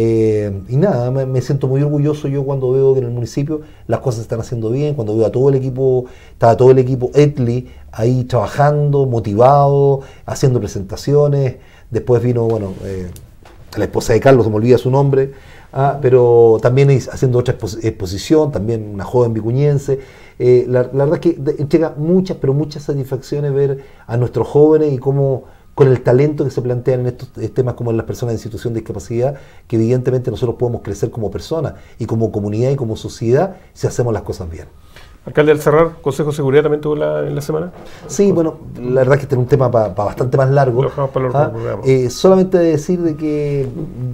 eh, y nada, me, me siento muy orgulloso yo cuando veo que en el municipio las cosas se están haciendo bien, cuando veo a todo el equipo, estaba todo el equipo ETLI ahí trabajando, motivado, haciendo presentaciones. Después vino, bueno, eh, la esposa de Carlos, se me olvida su nombre, ah, pero también haciendo otra expo exposición, también una joven vicuñense. Eh, la, la verdad es que entrega muchas, pero muchas satisfacciones ver a nuestros jóvenes y cómo, con el talento que se plantean en estos temas como en las personas en situación de discapacidad, que evidentemente nosotros podemos crecer como personas y como comunidad y como sociedad si hacemos las cosas bien. Alcalde, al cerrar, ¿Consejo de Seguridad también tuvo la, en la semana? Sí, bueno, la verdad es que este es un tema pa, pa bastante más largo. Lo dejamos para los ah, eh, solamente decir de que,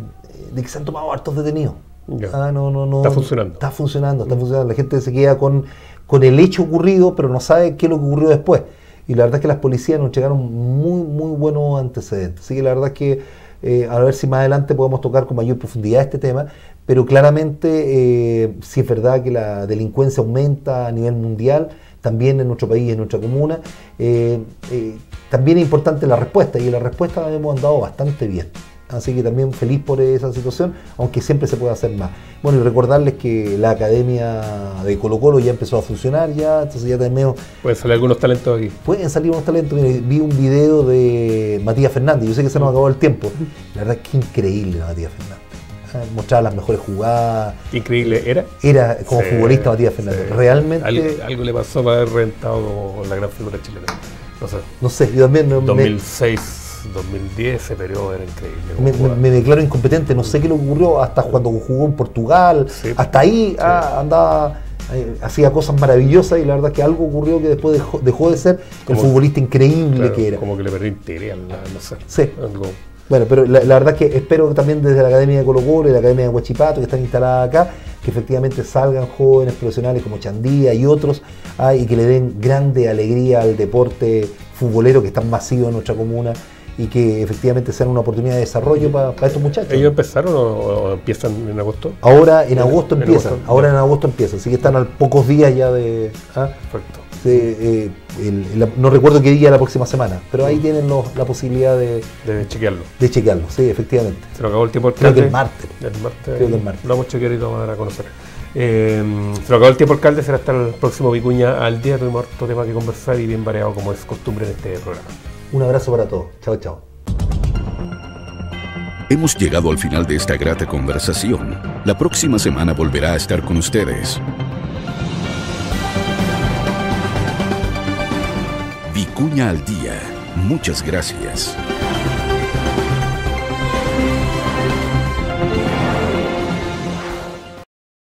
de que se han tomado hartos detenidos. Ah, no, no, no, está funcionando. Está funcionando, está funcionando. La gente se queda con, con el hecho ocurrido, pero no sabe qué es lo que ocurrió después. Y la verdad es que las policías nos entregaron muy, muy buenos antecedentes. Así que la verdad es que eh, a ver si más adelante podemos tocar con mayor profundidad este tema. Pero claramente, eh, sí es verdad que la delincuencia aumenta a nivel mundial, también en nuestro país, en nuestra comuna. Eh, eh, también es importante la respuesta, y la respuesta la hemos andado bastante bien. Así que también feliz por esa situación, aunque siempre se puede hacer más. Bueno, y recordarles que la Academia de Colo Colo ya empezó a funcionar, ya, entonces ya tenemos... Pueden salir algunos talentos aquí. Pueden salir unos talentos. Mire, vi un video de Matías Fernández, yo sé que se nos acabó el tiempo. La verdad es que increíble Matías Fernández. Mostraba las mejores jugadas. Increíble, ¿era? Era como sí, futbolista Matías Fernández. Sí. Realmente. Algo, algo le pasó para haber rentado la gran figura chilena. No sé. No sé, yo también. No, dos mil seis, dos mil diez, ese periodo era increíble. Me, me, me declaro incompetente, no sé qué le ocurrió hasta cuando jugó en Portugal. Sí. Hasta ahí sí. ah, andaba eh, hacía cosas maravillosas y la verdad que algo ocurrió que después dejó, dejó de ser el Como- futbolista increíble Claro, que era. como que le perdí interés, al- no sé. Sí. Algo- Bueno, pero la, la verdad que espero que también desde la Academia de Colo Colo y la Academia de Huachipato, que están instaladas acá, que efectivamente salgan jóvenes profesionales como Chandía y otros, ah, y que le den grande alegría al deporte futbolero que es tan masivo en nuestra comuna y que efectivamente sean una oportunidad de desarrollo para estos muchachos. ¿Ellos empezaron o, o empiezan en agosto? Ahora en agosto En empiezan, agosto, ahora ya. en agosto empiezan, así que están a pocos días ya de... ah, Perfecto. de, eh, el- la- no recuerdo qué día la próxima semana, pero ahí tienen los- la posibilidad de, Deben chequearlo. de chequearlo, sí, efectivamente. Se nos acabó el tiempo. Creo que alcalde. el martes. El martes. Creo que el martes. Lo vamos a chequear y lo vamos a dar a conocer. Eh, se nos acabó el tiempo, alcalde. Será hasta el próximo Vicuña al día. Tuvimos harto tema que conversar y bien variado como es costumbre en este programa. Un abrazo para todos. Chao, chao. Hemos llegado al final de esta grata conversación. La próxima semana volverá a estar con ustedes. Vicuña al día. Muchas gracias.